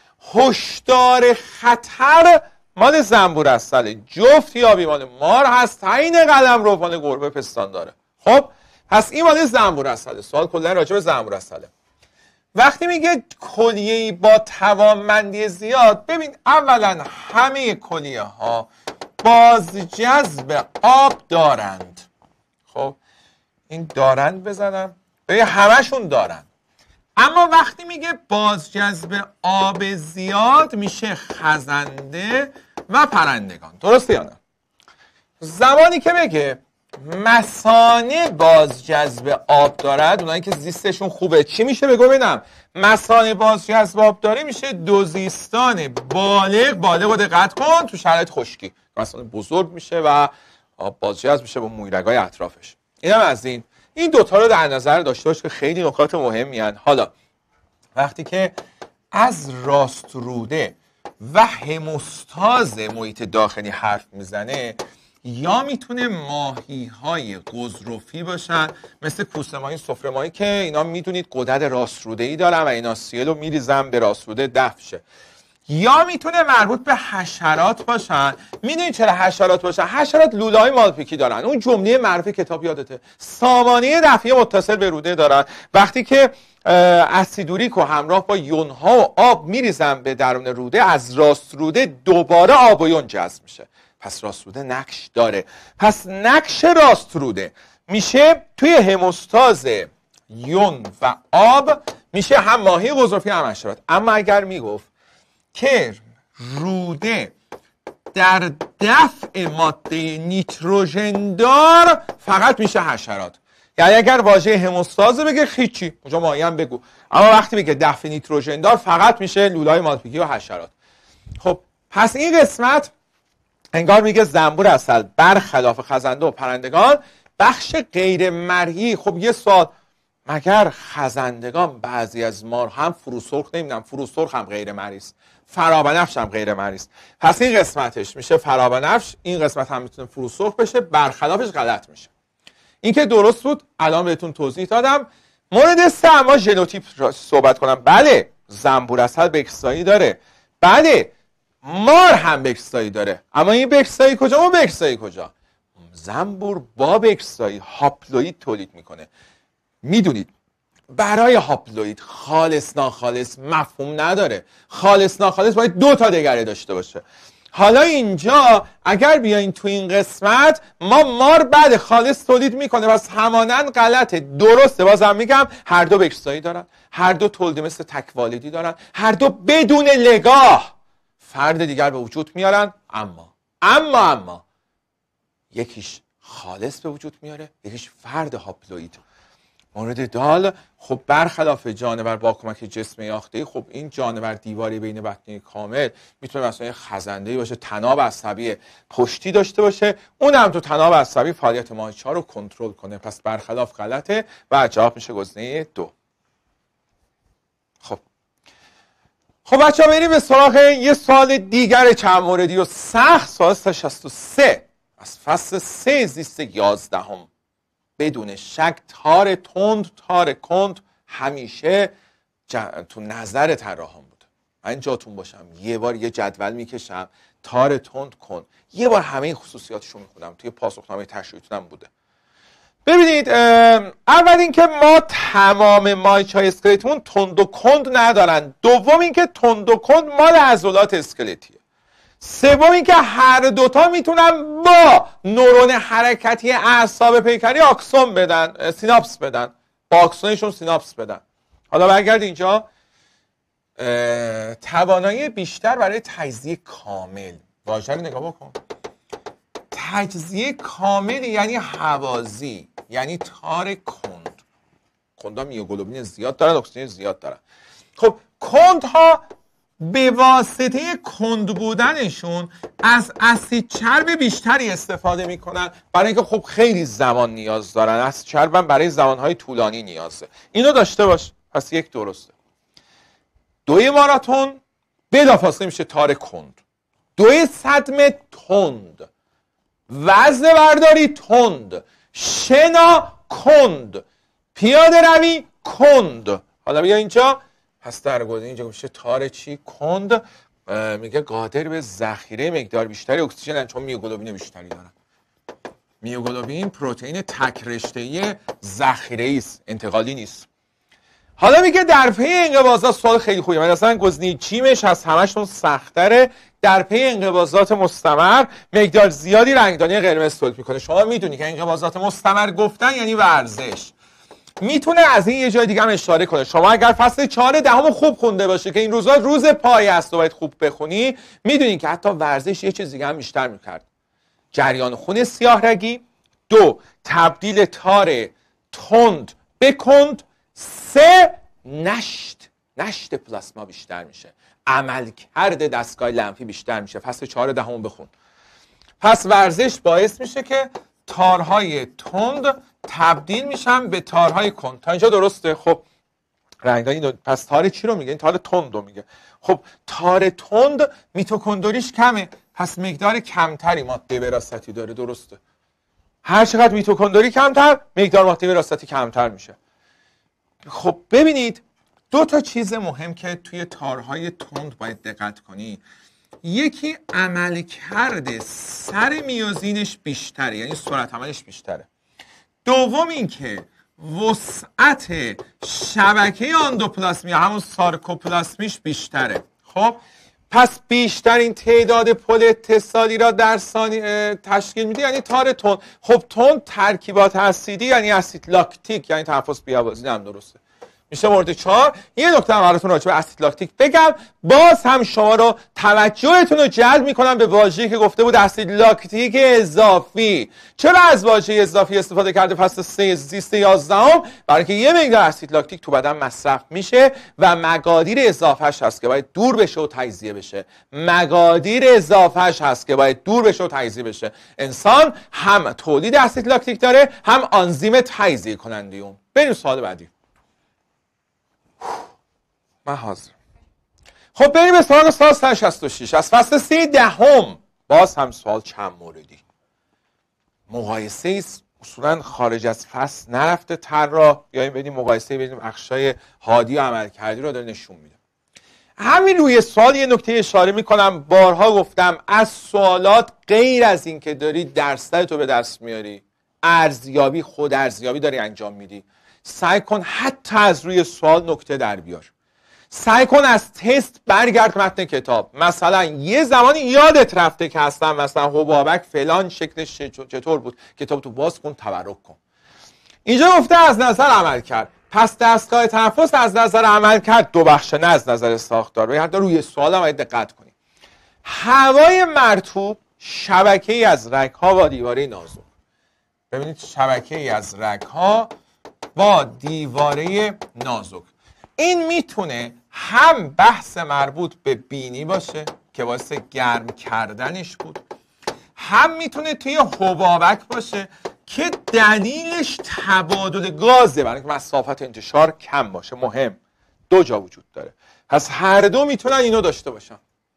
هشدار خطر مال زنبور عسل، جفت یا بیمال مار هست، تعیین قلم رو مال گربه پستان داره. خب پس این مال زنبور عسل. سوال کلا راجع به زنبور عسله. وقتی میگه کلیه‌ای با توانمندی زیاد، ببین اولا همه کلیه ها بازجذب آب دارند. خب این دارند بزنم، ببین همشون دارن. اما وقتی میگه بازجذب آب زیاد میشه خزنده و پرندگان، درسته یا نه؟ زمانی که بگه مثانه بازجذب آب دارد، اونایی که زیستشون خوبه، چی میشه؟ بگو ببینم. مثانه بازجذب آب داره میشه دوزیستان بالغ. بالغ رو دقت کن تو شرایط خشکی، مثانه بزرگ میشه و آب بازجذب میشه با مویرگای اطرافش. اینم از این. این دوتا رو در نظر داشته باش که خیلی نکات مهمی هستند. حالا وقتی که از راستروده و هموستاز محیط داخلی حرف میزنه، یا میتونه ماهی های قزروفی باشن مثل کوسه ماهی، سفره ماهی که اینا میدونید غدد راستروده ای دارن و اینا سیل رو میریزن به راستروده دفع شه، یا میتونه مربوط به حشرات باشن. میدونید چرا حشرات باشن؟ حشرات لوله‌های مالپیکی دارن. اون جمله معروف کتاب یادته، سامانه دفعی متصل به روده دارن. وقتی که اسیدوریک و همراه با یونها و آب میریزن به درون روده، از راست روده دوباره آب و یون جذب میشه. پس راست روده نقش داره. پس نقش راست روده میشه توی هموستاز یون و آب، میشه هم ماهی قزروفی هم حشرات. اما اگر میگفت که روده در دفع ماده نیتروژن دار، فقط میشه حشرات. یعنی اگر واژه هموستاز بگه هیچی، اونجا ماهی هم بگو. اما وقتی بگه دفع نیتروژن دار، فقط میشه لوله‌های مالپیکی و حشرات. خب پس این قسمت انگار میگه زنبور عسل برخلاف خزنده و پرندگان بخش غیر مرئی. خب یه سوال، مگر خزندگان بعضی از مار هم فروسرخ نمیدونم، فروسرخ هم غیر مرئی است، فرابنفش هم غیر مرئی است. پس این قسمتش میشه فرابنفش، این قسمت هم میتونه فروسرخ بشه، برخلافش غلط میشه. این که درست بود الان بهتون توضیح دادم. مورد سه اما ژنوتیپ صحبت کنم. بله زنبور عسل بکسایی داره، بله مار هم بکسایی داره، اما این بکسایی کجا؟ اون بکسایی کجا؟ زنبور با بکسایی هاپلوید تولید میکنه. میدونید برای هاپلوید خالص ناخالص مفهوم نداره. خالص ناخالص باید دو تا دگره داشته باشه. حالا اینجا اگر بیاین تو این قسمت، ما مار بعد خالص تولید میکنه، پس همانند غلطه. درسته، بازم میگم هر دو بکسایی دارن، هر دو تولید مثل تکوالدی دارن، هر دو بدون لگاه فرد دیگر به وجود میارن. اما اما اما یکیش خالص به وجود میاره، یکیش فرد هاپلوید. مورد دال، خب برخلاف جانور با کمک جسم یافته‌ای، خب این جانور دیواری بین بطنی کامل میتونه مثلا یه خزنده‌ای باشه، تناب عصبی پشتی داشته باشه، اون هم تو تناب عصبی فعالیت ماهیچه‌ها رو کنترل کنه. پس برخلاف غلطه و جواب میشه گزینه دو. خب خب بچه‌ها بریم به سراغ یه سوال دیگر چند موردی و سخت. سوال صد و شصت و سه از فصل سه زیست یازدهم. بدون شک تار تند تار کند همیشه تو نظر طراحان بوده. من جاتون باشم یه بار یه جدول میکشم، تار تند کند، یه بار همه خصوصیاتشو میخونم، توی پاسخنامه تشریحتونم بوده. ببینید اول اینکه ما تمام مایچ‌های اسکلتیمون تند و کند ندارن. دوم اینکه تند و کند مال عضلات اسکلتیه. سوم اینکه هر دوتا میتونن با نورون حرکتی اعصاب پیکری آکسون بدن، سیناپس بدن، با آکسونشون سیناپس بدن. حالا برگرد اینجا، توانایی بیشتر برای تجزیه کامل. واژه رو نگاه بکن. تجزیه کامل یعنی حوازی، یعنی تار کند. کندها میوگلوبین زیاد دارن، اکسیژن زیاد دارن. خب کندها به واسطه کند بودنشون از اسید چرب بیشتری استفاده میکنن، برای اینکه خب خیلی زمان نیاز دارن. اسید چرب هم برای زمانهای طولانی نیازه. اینو داشته باش. پس یک درسته. دوی ماراتون بلافاصله میشه تار کند. دوی صدمه تند. وزن برداری تند. شنا کند. پیاده روی کند. حالا بیا اینجا، پس در گزینه اینجا میشه تار چی؟ کند. میگه قادر به ذخیره مقدار بیشتری اکسیژن، چون میوگلوبین بیشتری دارن. میوگلوبین پروتئین تک رشته‌ای ذخیره‌ای است، انتقالی نیست. حالا میگه در پی انقباضات، سوال خیلی خوبه، من اصلا گزینه چیمش از همشون سخت‌تره. در پی انقباضات مستمر مقدار زیادی رنگدانی قرمز تولید میکنه. شما میدونی که انقباضات مستمر گفتن یعنی ورزش. میتونه از این یه جای دیگه هم اشاره کنه. شما اگر فصل چهار دهم خوب خونده باشه که این روزا روز پای است و باید خوب بخونی، میدونی که حتی ورزش یه چیز دیگه هم بیشتر میکرد. جریان خون سیاه رگی. دو، تبدیل تار تند به کند. سه، نشت نشت پلاسما بیشتر میشه. عملکرد دستگاه لنفی بیشتر میشه. فصل چهار دهم بخون. پس ورزش باعث میشه که تارهای تند تبدیل میشن به تارهای کند. تا اینجا درسته؟ خب رنگدانی. پس تار چی رو میگه؟ این تار تند رو میگه. خب تار تند میتوکندریش کمه، پس مقدار کمتری ماده وراثتی داره. درسته؟ هر چقدر میتوکندری کمتر، مقدار ماده وراثتی کمتر میشه. خب ببینید، دو تا چیز مهم که توی تارهای تند باید دقت کنی. یکی عملکرد سر میوزینش بیشتره، یعنی سرعت عملش بیشتره. دوم این که وسعت شبکه اندوپلاسمی، همون سارکوپلاسمیش بیشتره. خب پس بیشترین تعداد پل اتصالی را در ثانیه تشکیل میده، یعنی تار تند. خب تند ترکیبات اسیدی یعنی اسید لاکتیک، یعنی تنفس بی‌آوازی هم درسته. میشه مورد چهار. یه نکته هم براتون راجع به اسید لاکتیک بگم، باز هم شما رو توجهتون رو جلب میکنم به واژه‌ای که گفته بود اسید لاکتیک اضافی. چرا از واژه اضافی استفاده کرده فصل سه زیست یازدهم؟ برای اینکه یه مقدار اسید لاکتیک تو بدن مصرف میشه و مقادیر اضافهش هست که باید دور بشه و تجزیه بشه. مقادیر اضافهش هست که باید دور بشه و تجزیه بشه. انسان هم تولید اسید لاکتیک داره، هم آنزیم تجزیه کننده اون. بریم سوال بعدی. من حاضر. خب بریم به سوال سال صد و شصت و شش از فصل سه دهم. باز هم سوال چند موردی. مقایسه است، اصولا خارج از فصل نرفته طراح، یا این بدیم مقایسه بدیم بخشای هادی و عملکردی رو داره نشون میده. همین روی سوال یه نکته اشاره میکنم. بارها گفتم از سوالات غیر از این که داری درصدتو به دست میاری، ارزیابی، خود ارزیابی داری انجام میدی، سعی کن حتی از روی سوال نکته در بیار. سعی کن از تست برگرد متن کتاب. مثلا یه زمانی یادت رفته که اصلا مثلا حبابک فلان شکلش چطور بود، کتاب تو باز کن، تبرک کن. اینجا گفته از نظر عمل کرد. پس دستگاه تنفس از نظر عمل کرد دو بخشه، نه از نظر ساختار. باید حتی روی سوال هم باید دقت کنی. هوای مرطوب شبکه‌ای از رگ‌ها با دیواره نازک. ببینید شبکه‌ای از رگ‌ها با دیواره نازک. این میتونه هم بحث مربوط به بینی باشه که باعث گرم کردنش بود، هم میتونه توی حبابک باشه که دلیلش تبادل گازه، برای اینکه مسافت انتشار کم باشه. مهم، دو جا وجود داره. پس هر دو میتونن اینو داشته باشن.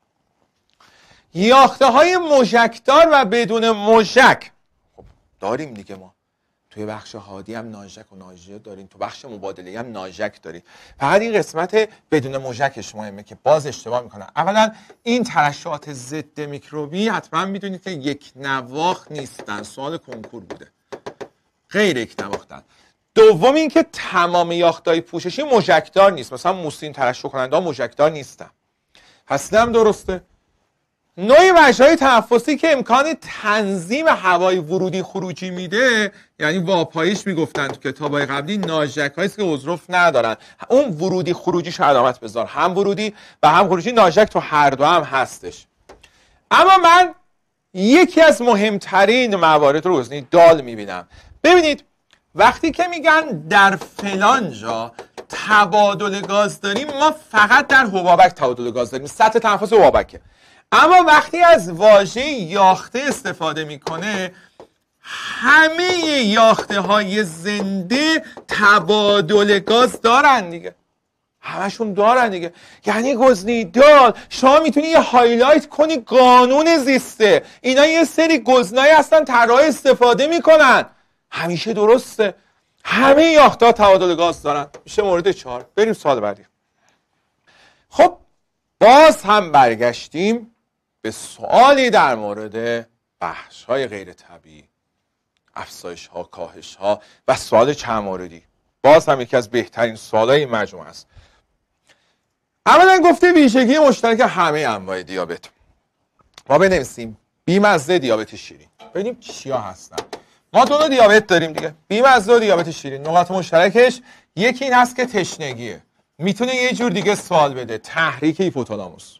یاخته های مژکدار و بدون مژک خب داریم دیگه. ما توی بخش هادی هم ناژک و ناژیه داریم، تو بخش مبادله هم ناژک داریم. فقط این قسمت بدون مژکش مهمه که باز اشتباه میکنن. اولا این ترشحات ضد میکروبی حتما میدونید که یک نواخت نیستن، سوال کنکور بوده، غیر یک نواختن. دوم این که تمام یاختهای پوششی مژکدار نیست، مثلا موسین ترشح کننده ها مژکدار نیستن. پس هم درسته. نوعی مجرای تنفسی که امکان تنظیم هوای ورودی خروجی میده، یعنی واپایش میگفتن تو کتابای قبلی، ناژک هایی که اظرف ندارن، اون ورودی خروجیش علامت بذار، هم ورودی و هم خروجی. ناژک تو هر دو هم هستش. اما من یکی از مهمترین موارد رو گزینه دال میبینم. ببینید وقتی که میگن در فلان جا تبادل گاز داریم، ما فقط در حبابک تبادل گاز داریم، سطح تنفس حبابکه. اما وقتی از واژه یاخته استفاده میکنه، همه یاخته های زنده تبادل گاز دارن دیگه، همشون دارن دیگه. یعنی گزینه دال شما میتونی یه هایلایت کنی قانون زیسته، اینا یه سری گزینه‌ای هستن طراح استفاده میکنن، همیشه درسته، همه یاخته ها تبادل گاز دارن. میشه مورد چهار. بریم سوال بعدی. خب باز هم برگشتیم به سوالی در مورد بخش های غیر طبیعی، افزایش ها، کاهش ها و سوال چند موردی. باز هم یکی از بهترین سوالای این مجموعه است. اولا گفته ویژگی مشترک همه انواع دیابت. ما بنویسیم بی‌مزه، دیابت شیرین. ببینیم چیا هستن. ما دو نوع دیابت داریم دیگه، بی‌مزه و دیابت شیرین. نقاط مشترکش یکی این هست که تشنگیه. میتونه یه جور دیگه سوال بده، تحریک هیپوتالاموس.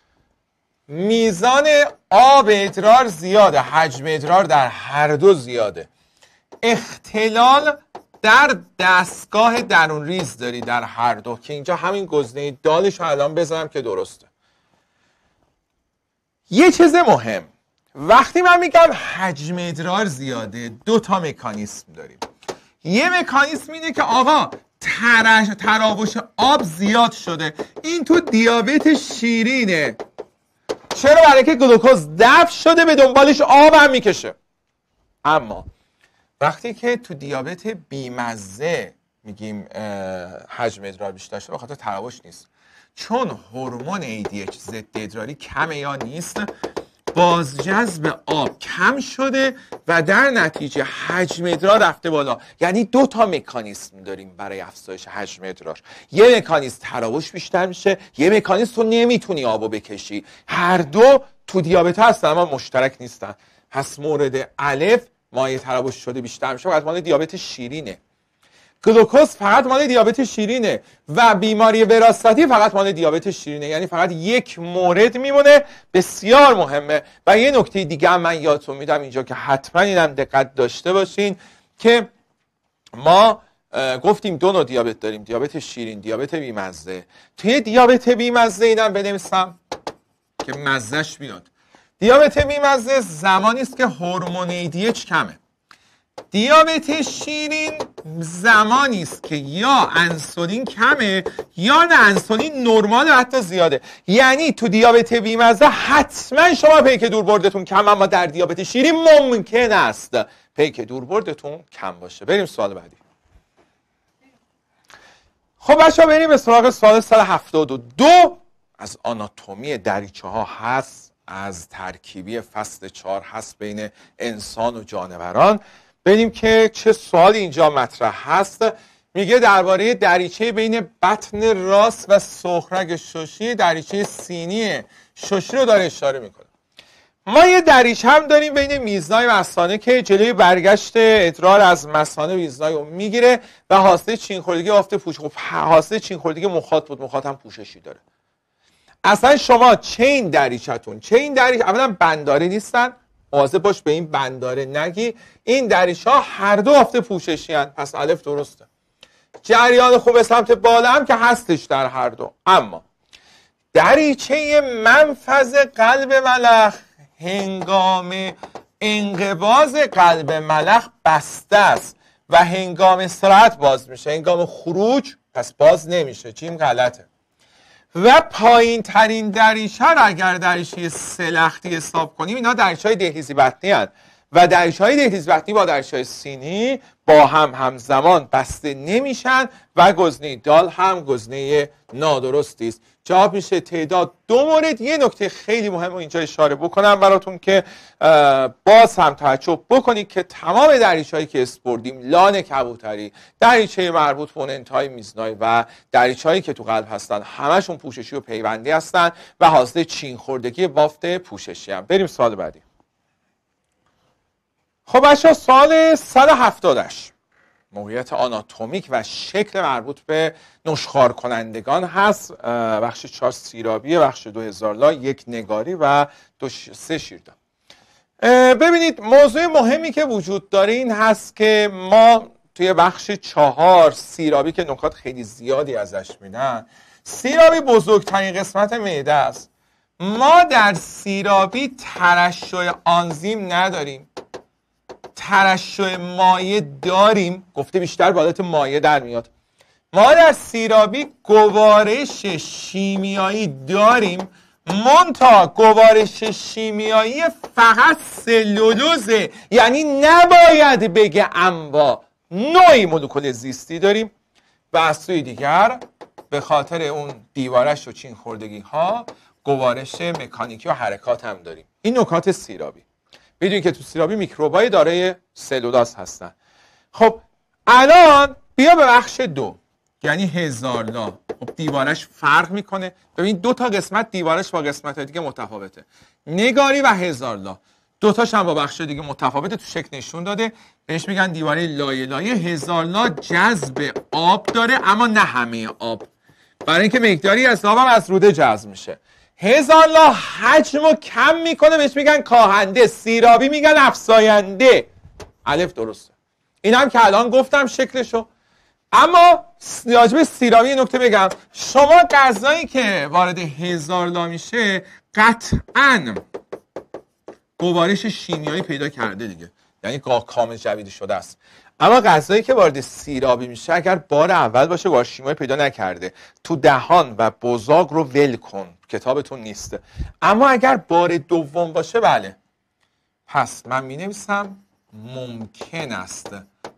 میزان آب ادرار زیاده، حجم ادرار در هر دو زیاده. اختلال در دستگاه درون ریز داری در هر دو، که اینجا همین گزینه دالش رو الان بزنم که درسته. یه چیز مهم، وقتی من میگم حجم ادرار زیاده، دو تا مکانیسم داریم. یه مکانیسم اینه که آقا ترش تراوش آب زیاد شده، این تو دیابت شیرینه. چرا؟ برای که گلوکوز دفع شده، به دنبالش آب هم میکشه. اما وقتی که تو دیابت بیمزه میگیم حجم ادرار بیشتر شده، بخاطر تراوش نیست، چون هورمون ای دی اچ ضد ادراری کمه یا نیست، بازجذب آب کم شده و در نتیجه حجم ادرار رفته بالا. یعنی دو تا مکانیسم داریم برای افزایش حجم ادرار. یه مکانیسم تراوش بیشتر میشه، یه مکانیسم تو نمیتونی آبو بکشی. هر دو تو دیابت هستن اما مشترک نیستن. پس مورد الف مایع تراوش شده بیشتر میشه، فقط مال دیابت شیرینه. گلوکوز فقط مال دیابت شیرینه و بیماری وراثتی فقط مال دیابت شیرینه. یعنی فقط یک مورد میمونه بسیار مهمه. و یه نکته دیگه هم من یادتون میدم اینجا که حتما اینم دقت داشته باشین که ما گفتیم دو نوع دیابت داریم، دیابت شیرین، دیابت بیمزه. توی دیابت بیمزه اینم بنویسم که مزهش بیاد. دیابت بیمزه زمانی است که هورمون ای دی اچ کمه. دیابت شیرین زمانی است که یا انسولین کمه یا نه انسولین نرمال حتی زیاده. یعنی تو دیابت بیمزه حتما شما پیک دوربردتون کم، اما در دیابت شیرین ممکن است پیک دوربردتون کم باشه. بریم سوال بعدی. خب بچه‌ها بریم به سراغ سوال صد و هفتاد و دو. از آناتومی دریچه ها هست، از ترکیبی فصل چهار هست بین انسان و جانوران. ببینیم که چه سوالی اینجا مطرح هست. میگه درباره دریچه بین بطن راست و سخرگ ششی، دریچه سینی ششی رو داره اشاره میکنه. ما یه دریچه هم داریم بین میزنای مثانه که جلوی برگشت ادرار از مثانه میزنای رو میگیره و حاصل چینخوردگی آفت پوش. خب حاصل چینخوردگی مخاط بود، مخاط هم پوششی داره. اصلا شما چه این دریچه‌تون، چه این دریچه، اولا بنداره نیستن، مواظب باش به این بنداره نگی. این دریچه ها هر دو آفت پوششی هستند، پس الف درسته. جریان خوب سمت بالا هم که هستش در هر دو. اما دریچه منفذ قلب ملخ هنگام انقباض قلب ملخ بسته است و هنگام استراحت باز میشه، هنگام خروج پس باز نمیشه. چیم غلطه. و پایین ترین دریچه را اگر دریچه سلختی حساب کنیم، اینا دریچه های دهلیزی بطنی هستند و دریچه‌های دهلیز بطنی با دریچه‌های سینی با هم همزمان بسته نمیشن و گزینه دال هم گزینه نادرستی است. جواب میشه تعداد دو مورد. یه نکته خیلی مهم رو اینجا اشاره بکنم براتون که باز هم توجه بکنید که تمام دریچه‌هایی که اسپردیم، لان کبوتری، دریچه مربوط به انتهای میزنای و دریچه‌هایی که تو قلب هستن، همشون پوششی و پیوندی هستن و حاصل چین خوردگی بافت پوششی هم. بریم سوال بعدی. خب بچه‌ها سوال صد و هفتادش موقعیت آناتومیک و شکل مربوط به نشخوار کنندگان هست. بخش چهار سیرابی، بخش دو هزار لا، یک نگاری و دو ش... سه شیردم. ببینید موضوع مهمی که وجود داره این هست که ما توی بخش چهار سیرابی که نکات خیلی زیادی ازش میدن، سیرابی بزرگترین قسمت معده است. ما در سیرابی ترشح آنزیم نداریم، ترشح مایع داریم، گفته بیشتر به حالت مایع در میاد. ما در سیرابی گوارش شیمیایی داریم، منتها گوارش شیمیایی فقط سلولوزه، یعنی نباید بگه انواع، نوعی مولکول زیستی داریم و از سوی دیگر به خاطر اون دیوارش و چین خوردگی ها گوارش مکانیکی و حرکات هم داریم. این نکات سیرابی. بدونید که تو سیرابی میکروبای دارای سلولاز هستن. خب الان بیا به بخش دو، یعنی هزار لا. خب دیوارش فرق میکنه. ببین دو تا قسمت دیوارش با قسمت دیگه متفاوته، نگاری و هزار لا. دو تاش هم با بخش دیگه متفاوته، تو شکل نشون داده. بهش میگن دیواره لایه لایه. هزار لا جذب آب داره اما نه همه آب، برای اینکه مقداری از آب هم از روده جذب میشه. هزار لا حجمو کم میکنه، بهش میگن کاهنده. سیرابی میگن افزاینده. الف درسته. این هم که الان گفتم شکلشو. اما راجب سیرابی نکته بگم، شما غذایی که وارد هزار لا میشه قطعاً گوارش شیمیایی پیدا کرده دیگه، یعنی کامل جویده شده است. اما غذایی که وارد سیرابی میشه اگر بار اول باشه گوارش شیمیایی پیدا نکرده، تو دهان و بزاق رو ول کن، کتابتون نیسته. اما اگر بار دوم باشه بله، پس من می نویسم ممکن است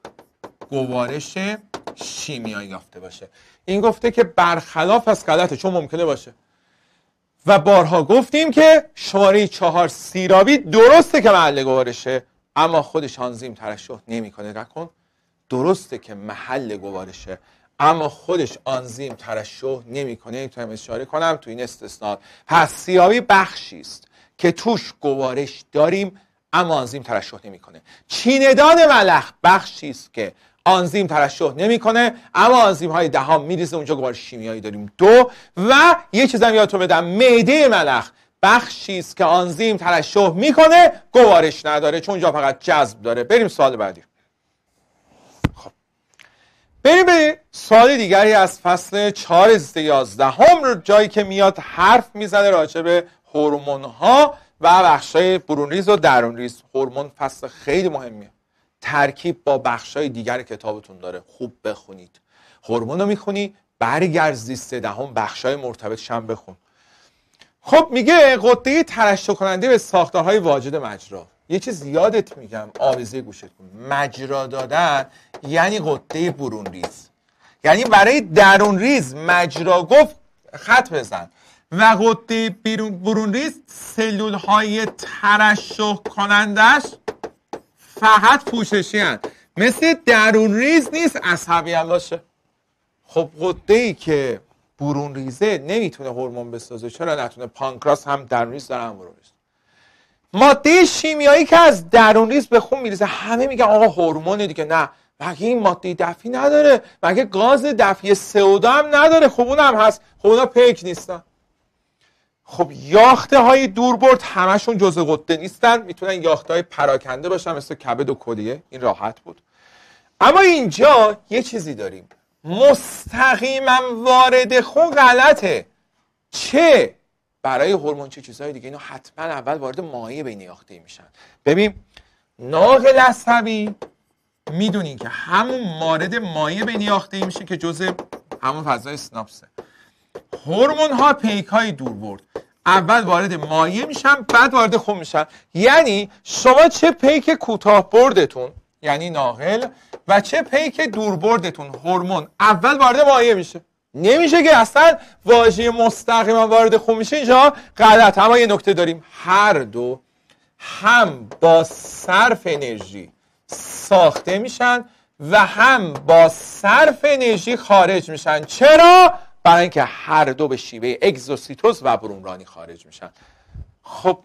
گوارش شیمیایی یافته باشه. این گفته که برخلاف از غلطه، چون ممکنه باشه. و بارها گفتیم که شماره چهار سیرابی درسته که محل گوارشه، اما خودش آنزیم ترشح نمیکنه. نکن درسته که محل گوارشه، اما خودش آنزیم ترشح نمیکنه. میتونم اشاره کنم تو این استثناء. پس سیرابی بخشی است که توش گوارش داریم اما آنزیم ترشح نمیکنه. چیندان ملح بخشی است که آنزیم ترشح نمیکنه اما آنزیم های دهان میریزه اونجا، گوارش شیمیایی داریم. دو. و یه چیزم یادتون بدم، معده ملح بخشی است که آنزیم ترشح میکنه گوارش نداره، چون اونجا فقط جذب داره. بریم سوال بعدی. خب بریم به سوال دیگری از فصل چهار زیست یازدهم رو، جایی که میاد حرف میزنه راجع به هورمون ها و بخشای برون ریز و درون ریز. هورمون فصل خیلی مهمیه، ترکیب با بخشای دیگر کتابتون داره، خوب بخونید. هورمون رو میخونی برگرد زیست دهم بخشای مرتبطش هم بخون. خب میگه غده ترشح کننده به ساختارهای واجد مجرا. یه چیز یادت میگم، آویزه گوشت کن. مجرا دادن یعنی غده برون ریز، یعنی برای درون ریز مجرا گفت خط بزن و غده برون ریز سلول های ترشح کنندش فقط پوششی هست، مثل درون ریز نیست عصبی هم باشه. خب غده ای که برون ریزه نمیتونه هورمون بسازه. چرا نتونه؟ پانکراس هم درون ریز داره هم برون ریز. ماده شیمیایی که از درون ریز به خون میریزه، همه میگن آقا هورمونه دیگه. نه، مگه این ماده دفعی نداره؟ مگه گاز دفعی سه او دو هم نداره؟ خب اون هم هست. خب اونا پیک نیستن. خب یاخته های دوربرد همشون جزء غده نیستن، میتونن یاخته های پراکنده باشن مثل کبد و کلیه. این راحت بود. اما اینجا یه چیزی داریم، مستقیما وارد خون غلطه. چه برای هورمون چه چیزهای دیگه، اینا حتما اول وارد مایع بین یاخته میشن. ببین ناقل عصبی میدونین که همون وارد مایع بین یاخته میشه که جزء همون فضای سیناپسه. هورمون ها پیک های دور برد. اول وارد مایع میشن بعد وارد خون میشن. یعنی شما چه پیک کوتاه بردتون یعنی ناقل و چه پیک دور بردتون هورمون اول وارد مایع میشه. نمیشه که اصلا واژه مستقیما وارد خون میشه، اینجا غلط. اما یه نکته داریم، هر دو هم با صرف انرژی ساخته میشن و هم با صرف انرژی خارج میشن. چرا؟ برای اینکه هر دو به شیوه اگزوسیتوز و برونرانی خارج میشن. خب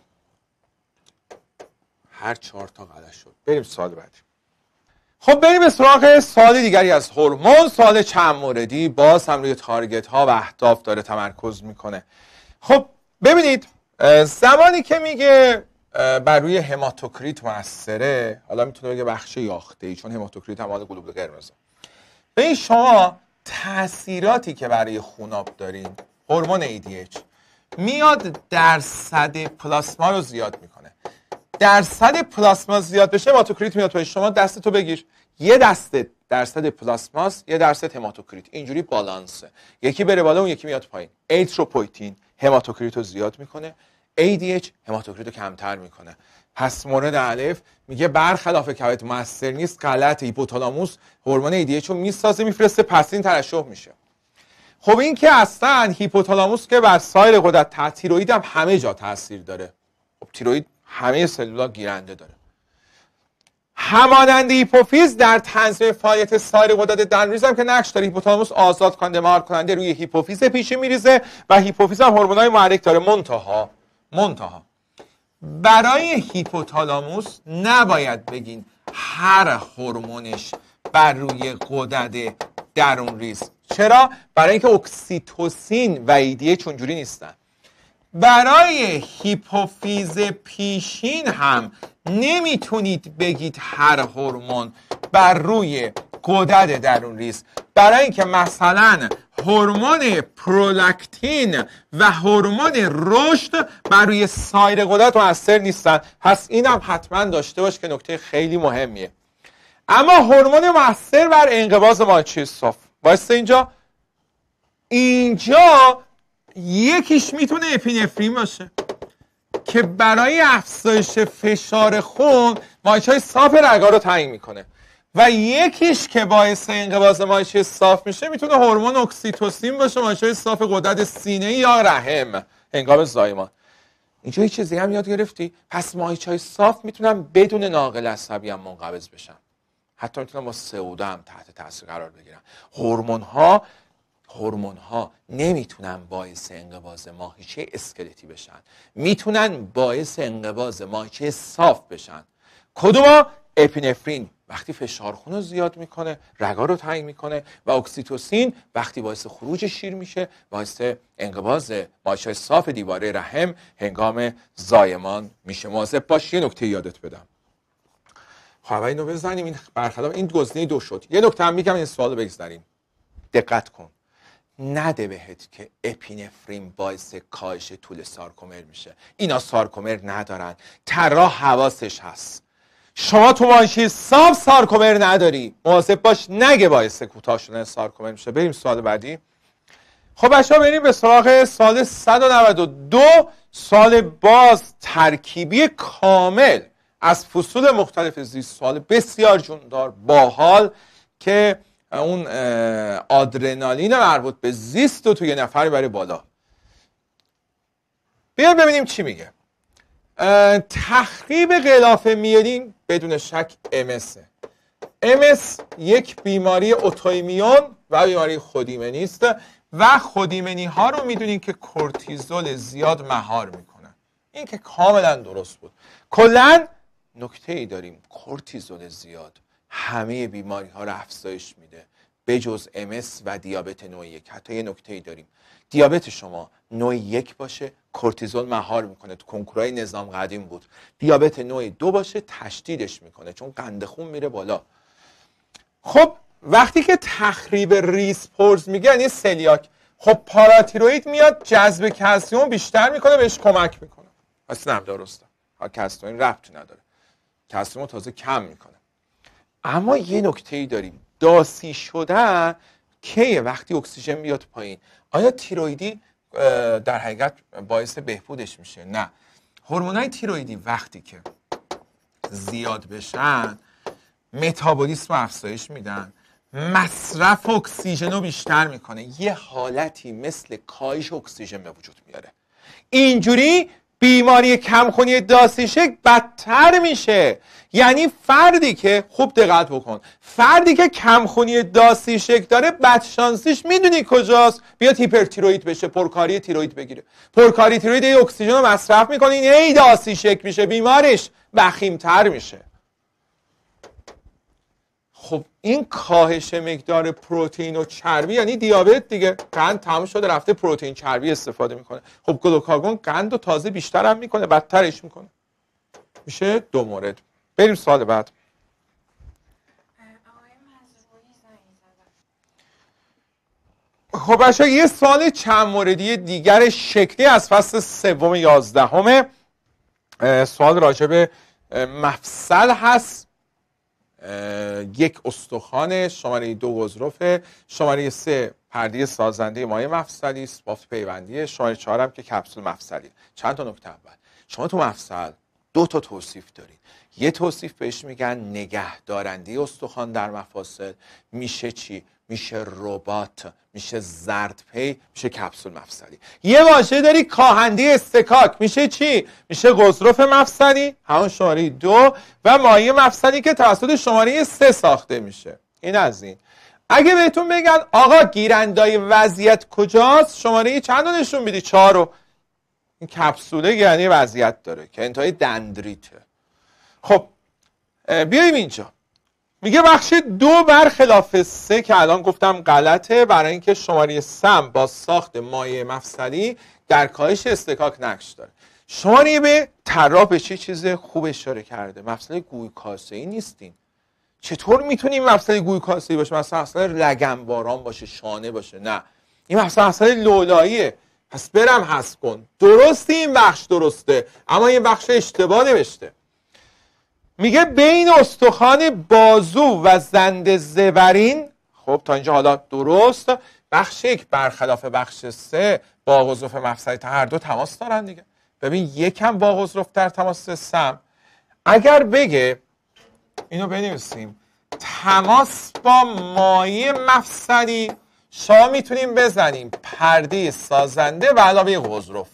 هر چهار تا غلط شد. بریم سوال بعدی. خب بریم به سراغ سوال دیگری از هورمون. سوال چند موردی، باز هم روی تارگت ها و اهداف داره تمرکز میکنه. خب ببینید، زمانی که میگه بر روی هماتوکریت موثره، حالا میتونه بگه بخش یافته‌ای چون هماتوکریت هم مال گلوبول قرمزه. ببین شما تأثیراتی که برای خوناب دارین، هورمون ای دی اچ میاد درصد پلاسما رو زیاد میکنه. درصد پلاسما زیاد بشه هماتوکریت میاد پایین. شما دستتو بگیر، یه دست درصد پلاسماست، یه درصد هماتوکریت، اینجوری بالانسه، یکی بره بالا اون یکی میاد پایین. ایتروپویتین هماتوکریت رو زیاد میکنه، ای دی اچ هماتوکریت رو کمتر میکنه. پس مورد الف میگه برخلاف کبد موثر نیست، غلط. هیپوتالاموس هورمون ای دی اچ رو میسازه میفرسته، پس این ترشح میشه. خب این که اصلا هیپوتالاموس که بر سایر غدد، تیروئید هم همه جا تاثیر داره. خب تیروئید همه سلولا گیرنده داره. همانند هیپوفیز در تنظیم فعالیت سایر غدد دندانریز هم که نقش داره. هیپوتالاموس آزاد کننده مهار کننده روی هیپوفیز پیشی میریزه و هیپوفیز هم هورمونای محرک داره. منتها منتها برای هیپوتالاموس نباید بگین هر هورمونش بر روی غدد درون ریز. چرا؟ برای اینکه اکسیتوسین و ای دی اچ اونجوری نیستن. برای هیپوفیز پیشین هم نمیتونید بگید هر هورمون بر روی غدد درون ریز، برای اینکه مثلا هورمون پرولاکتین و هورمون رشد بر روی سایر غدد مؤثر نیستن. پس اینم حتما داشته باش که نکته خیلی مهمیه. اما هورمون مؤثر بر انقباض مایچه صاف واسه اینجا اینجا یکیش میتونه اپینفرین باشه که برای افزایش فشار خون مایچه‌های صاف رگا رو تعیین میکنه و یکیش که باعث انقباض مایچه صاف میشه میتونه هورمون اکسیتوسین باشه، مایچه‌های صاف غدد سینه یا رحم هنگام زایمان. اینجا هیچ چیزی هم یاد گرفتی؟ پس مایچه‌های صاف میتونن بدون ناقل عصبی هم منقبض بشن، حتی میتونن با سئودا هم تحت تاثیر قرار بگیرن. هورمون ها هورمون ها نمیتونن باعث انقباض ماهیچه اسکلتی بشن، میتونن باعث انقباض ماهیچه صاف بشن. کدوما؟ اپینفرین وقتی فشار خون رو زیاد میکنه، رگا رو تعیین میکنه، و اکسیتوسین وقتی باعث خروج شیر میشه، باعث انقباض ماهیچه صاف دیواره رحم هنگام زایمان میشه. مواظب باش. یه نکته یادت بدم. خب اینو بزنیم، این برخلاف این گزینه دو شد. یه نکته هم میگم، این سوالو بگذاریم. دقت کن، نده بهت که اپینفرین باعث کاهش طول سارکومر میشه. اینا سارکومر ندارن، طراح حواسش هست. شما تو مایچه صاف سارکومر نداری، مواظب باش نگه باعث کوتاه شدن سارکومر میشه. بریم سوال بعدی. خب بچه‌ها بریم به سراغ سوال صد و نود و دو. سوال باز ترکیبی کامل از فصول مختلف زیست. سوال بسیار جوندار باحال که اون آدرنالین مربوط به زیست رو توی یه نفر بره بالا. بیایم ببینیم چی میگه. تخریب غلاف میلین بدون شک ام اس. ام اس یک بیماری اتوایمیون و بیماری خودایمنی است و خودایمنی ها رو میدونین که کورتیزول زیاد مهار میکنن. این که کاملا درست بود. کلا نکته ای داریم، کورتیزول زیاد همه بیماری ها رو افزایش میده به جز ام اس و دیابت نوع یک. حتی یه نکته ای داریم، دیابت شما نوع یک باشه کورتیزول مهار میکنه، تو کنکورای نظام قدیم بود. دیابت نوع دو باشه تشدیدش میکنه چون قند خون میره بالا. خب وقتی که تخریب ریسپورز میگه یعنی سلیاک، خب پاراتیروئید میاد جذب کلسیم بیشتر میکنه، بهش کمک میکنه. اصلا هم درسته، ها کلسیم ربطی نداره، کلسیم تازه کم میکنه. اما یه نکته ای داریم، داسی شدن که وقتی اکسیژن بیاد پایین. آیا تیرویدی در حقیقت باعث بهبودش میشه. نه، هورمونای تیروئیدی وقتی که زیاد بشن متابولیسم رو افزایش میدن، مصرف اکسیژن رو بیشتر میکنه، یه حالتی مثل کاهش اکسیژن به وجود میاره. اینجوری بیماری کمخونی داسی شکل بدتر میشه. یعنی فردی که، خوب دقت بکن، فردی که کمخونی داسی شکل داره بدشانسیش میدونی کجاست؟ بیاد هیپرتیروئید بشه، پرکاری تیروئید بگیره. پرکاری تیروئید اکسیژن رو مصرف میکنه، این ای داسی شکل میشه، بیمارش وخیمتر میشه. خب این کاهش مقدار پروتئین و چربی یعنی دیابت دیگه. قند تمام شده رفته پروتئین چربی استفاده میکنه. خب گلوکاگون قند رو تازه بیشتر هم میکنه، بدترش میکنه. میشه دو مورد. بریم سوال بعد. خب بچه‌ها یه سوال چند موردی دیگر شکلی از فصل سوم یازدهم. سوال راجع به مفصل هست. یک استخوان، شماره دو گزرفه، شماره سه پرده سازنده مایع مفصلی است، بافت پیوندیه، شماره چهار هم که کپسول مفصلی. چند تا نکته اول. شما تو مفصل دو تا توصیف دارید. یه توصیف بهش میگن نگهدارنده استخوان در مفاصل. میشه چی؟ میشه رباط، میشه زردپی، میشه کپسول مفصلی. یه واژه داری کاهنده استکاک. میشه چی؟ میشه گزرف مفصلی، همون شماره دو، و مایع مفصلی که توسط شماره سه ساخته میشه. این از این. اگه بهتون بگن آقا گیرندای وضعیت کجاست، شماره چند رو نشون میدی؟ چهار رو. این کپسوله یعنی وضعیت داره که انتهای دندریته. خب بیاییم اینجا. میگه بخش دو برخلاف سه که الان گفتم غلطه، برای اینکه شماره سم با ساخت مایع مفصلی در کاهش استکاک نقش داره. شماره به طراح به چه چیز خوب اشاره کرده؟ مفصل گوی کاسه‌ای نیستین. چطور میتونیم مفصل گوی کاسه‌ای باشه؟ مثلا مفصل لگنباران باشه، شانه باشه؟ نه، این مفصل مفصل لولاییه. پس برم حذف کن. درسته این بخش درسته، اما این بخش اشتباه نوشته. میگه بین استخوان بازو و زند زبرین. خب تا اینجا حالا درست. بخش یک برخلاف بخش سه با گزرف مفصلی هر دو تماس دارن دیگه. ببین یکم با گزرف در تماس سم. اگر بگه اینو بنویسیم تماس با مایع مفصلی، شما میتونیم بزنیم پرده سازنده و علاوه گزرف.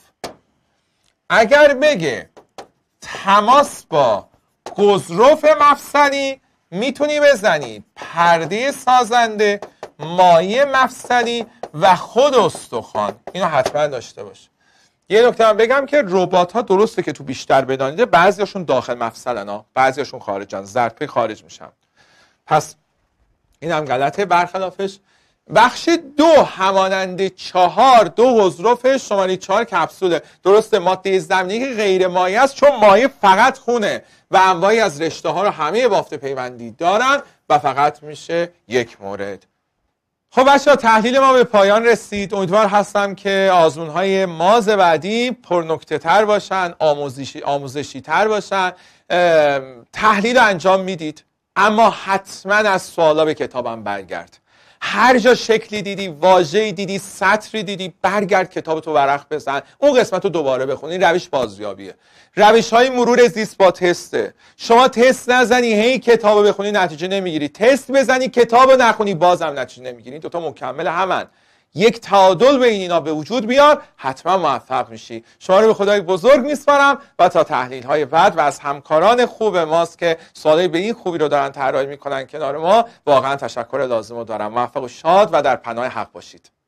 اگر بگه تماس با گزرف مفصلی، میتونی بزنی پرده سازنده، مایع مفصلی و خود استخوان. اینو حتما داشته باش. یه نکته هم بگم که ربات ها درسته که تو بیشتر بدانیده، بعضیاشون داخل مفصلن ها، بعضیاشون خارجن، زردپی خارج میشن. پس این هم غلطه. برخلافش بخش دو همانند چهار دو گزرفش، شماره چهار کپسوله. درسته ماده زمینی که غیر مایع است، چون مایع فقط خونه و انواعی از رشته ها رو همه بافت پیوندی دارن و فقط میشه یک مورد. خب بچه‌ها تحلیل ما به پایان رسید. امیدوار هستم که آزمون‌های ماز بعدی پرنکته تر باشن، آموزشی آموزشی تر باشن. تحلیل انجام میدید، اما حتما از سوالا به کتابم برگرد. هر جا شکلی دیدی، واژه‌ای دیدی، سطری دیدی، برگرد کتابتو ورق بزن، اون قسمت رو دوباره بخون. این روش بازیابیه. روش های مرور زیست با تسته. شما تست نزنی هی کتابو بخونی نتیجه نمیگیری، تست بزنی کتابو نخونی بازم نتیجه نمیگیری. دو تا مکمل همن. یک تعادل بین اینا به وجود بیار، حتما موفق میشی. شما رو به خدای بزرگ میسپارم و تا تحلیل های بعد و از همکاران خوب ماست که سوالای به این خوبی رو دارن طراحی میکنن کنار ما، واقعا تشکر لازم رو دارم. موفق و شاد و در پناه حق باشید.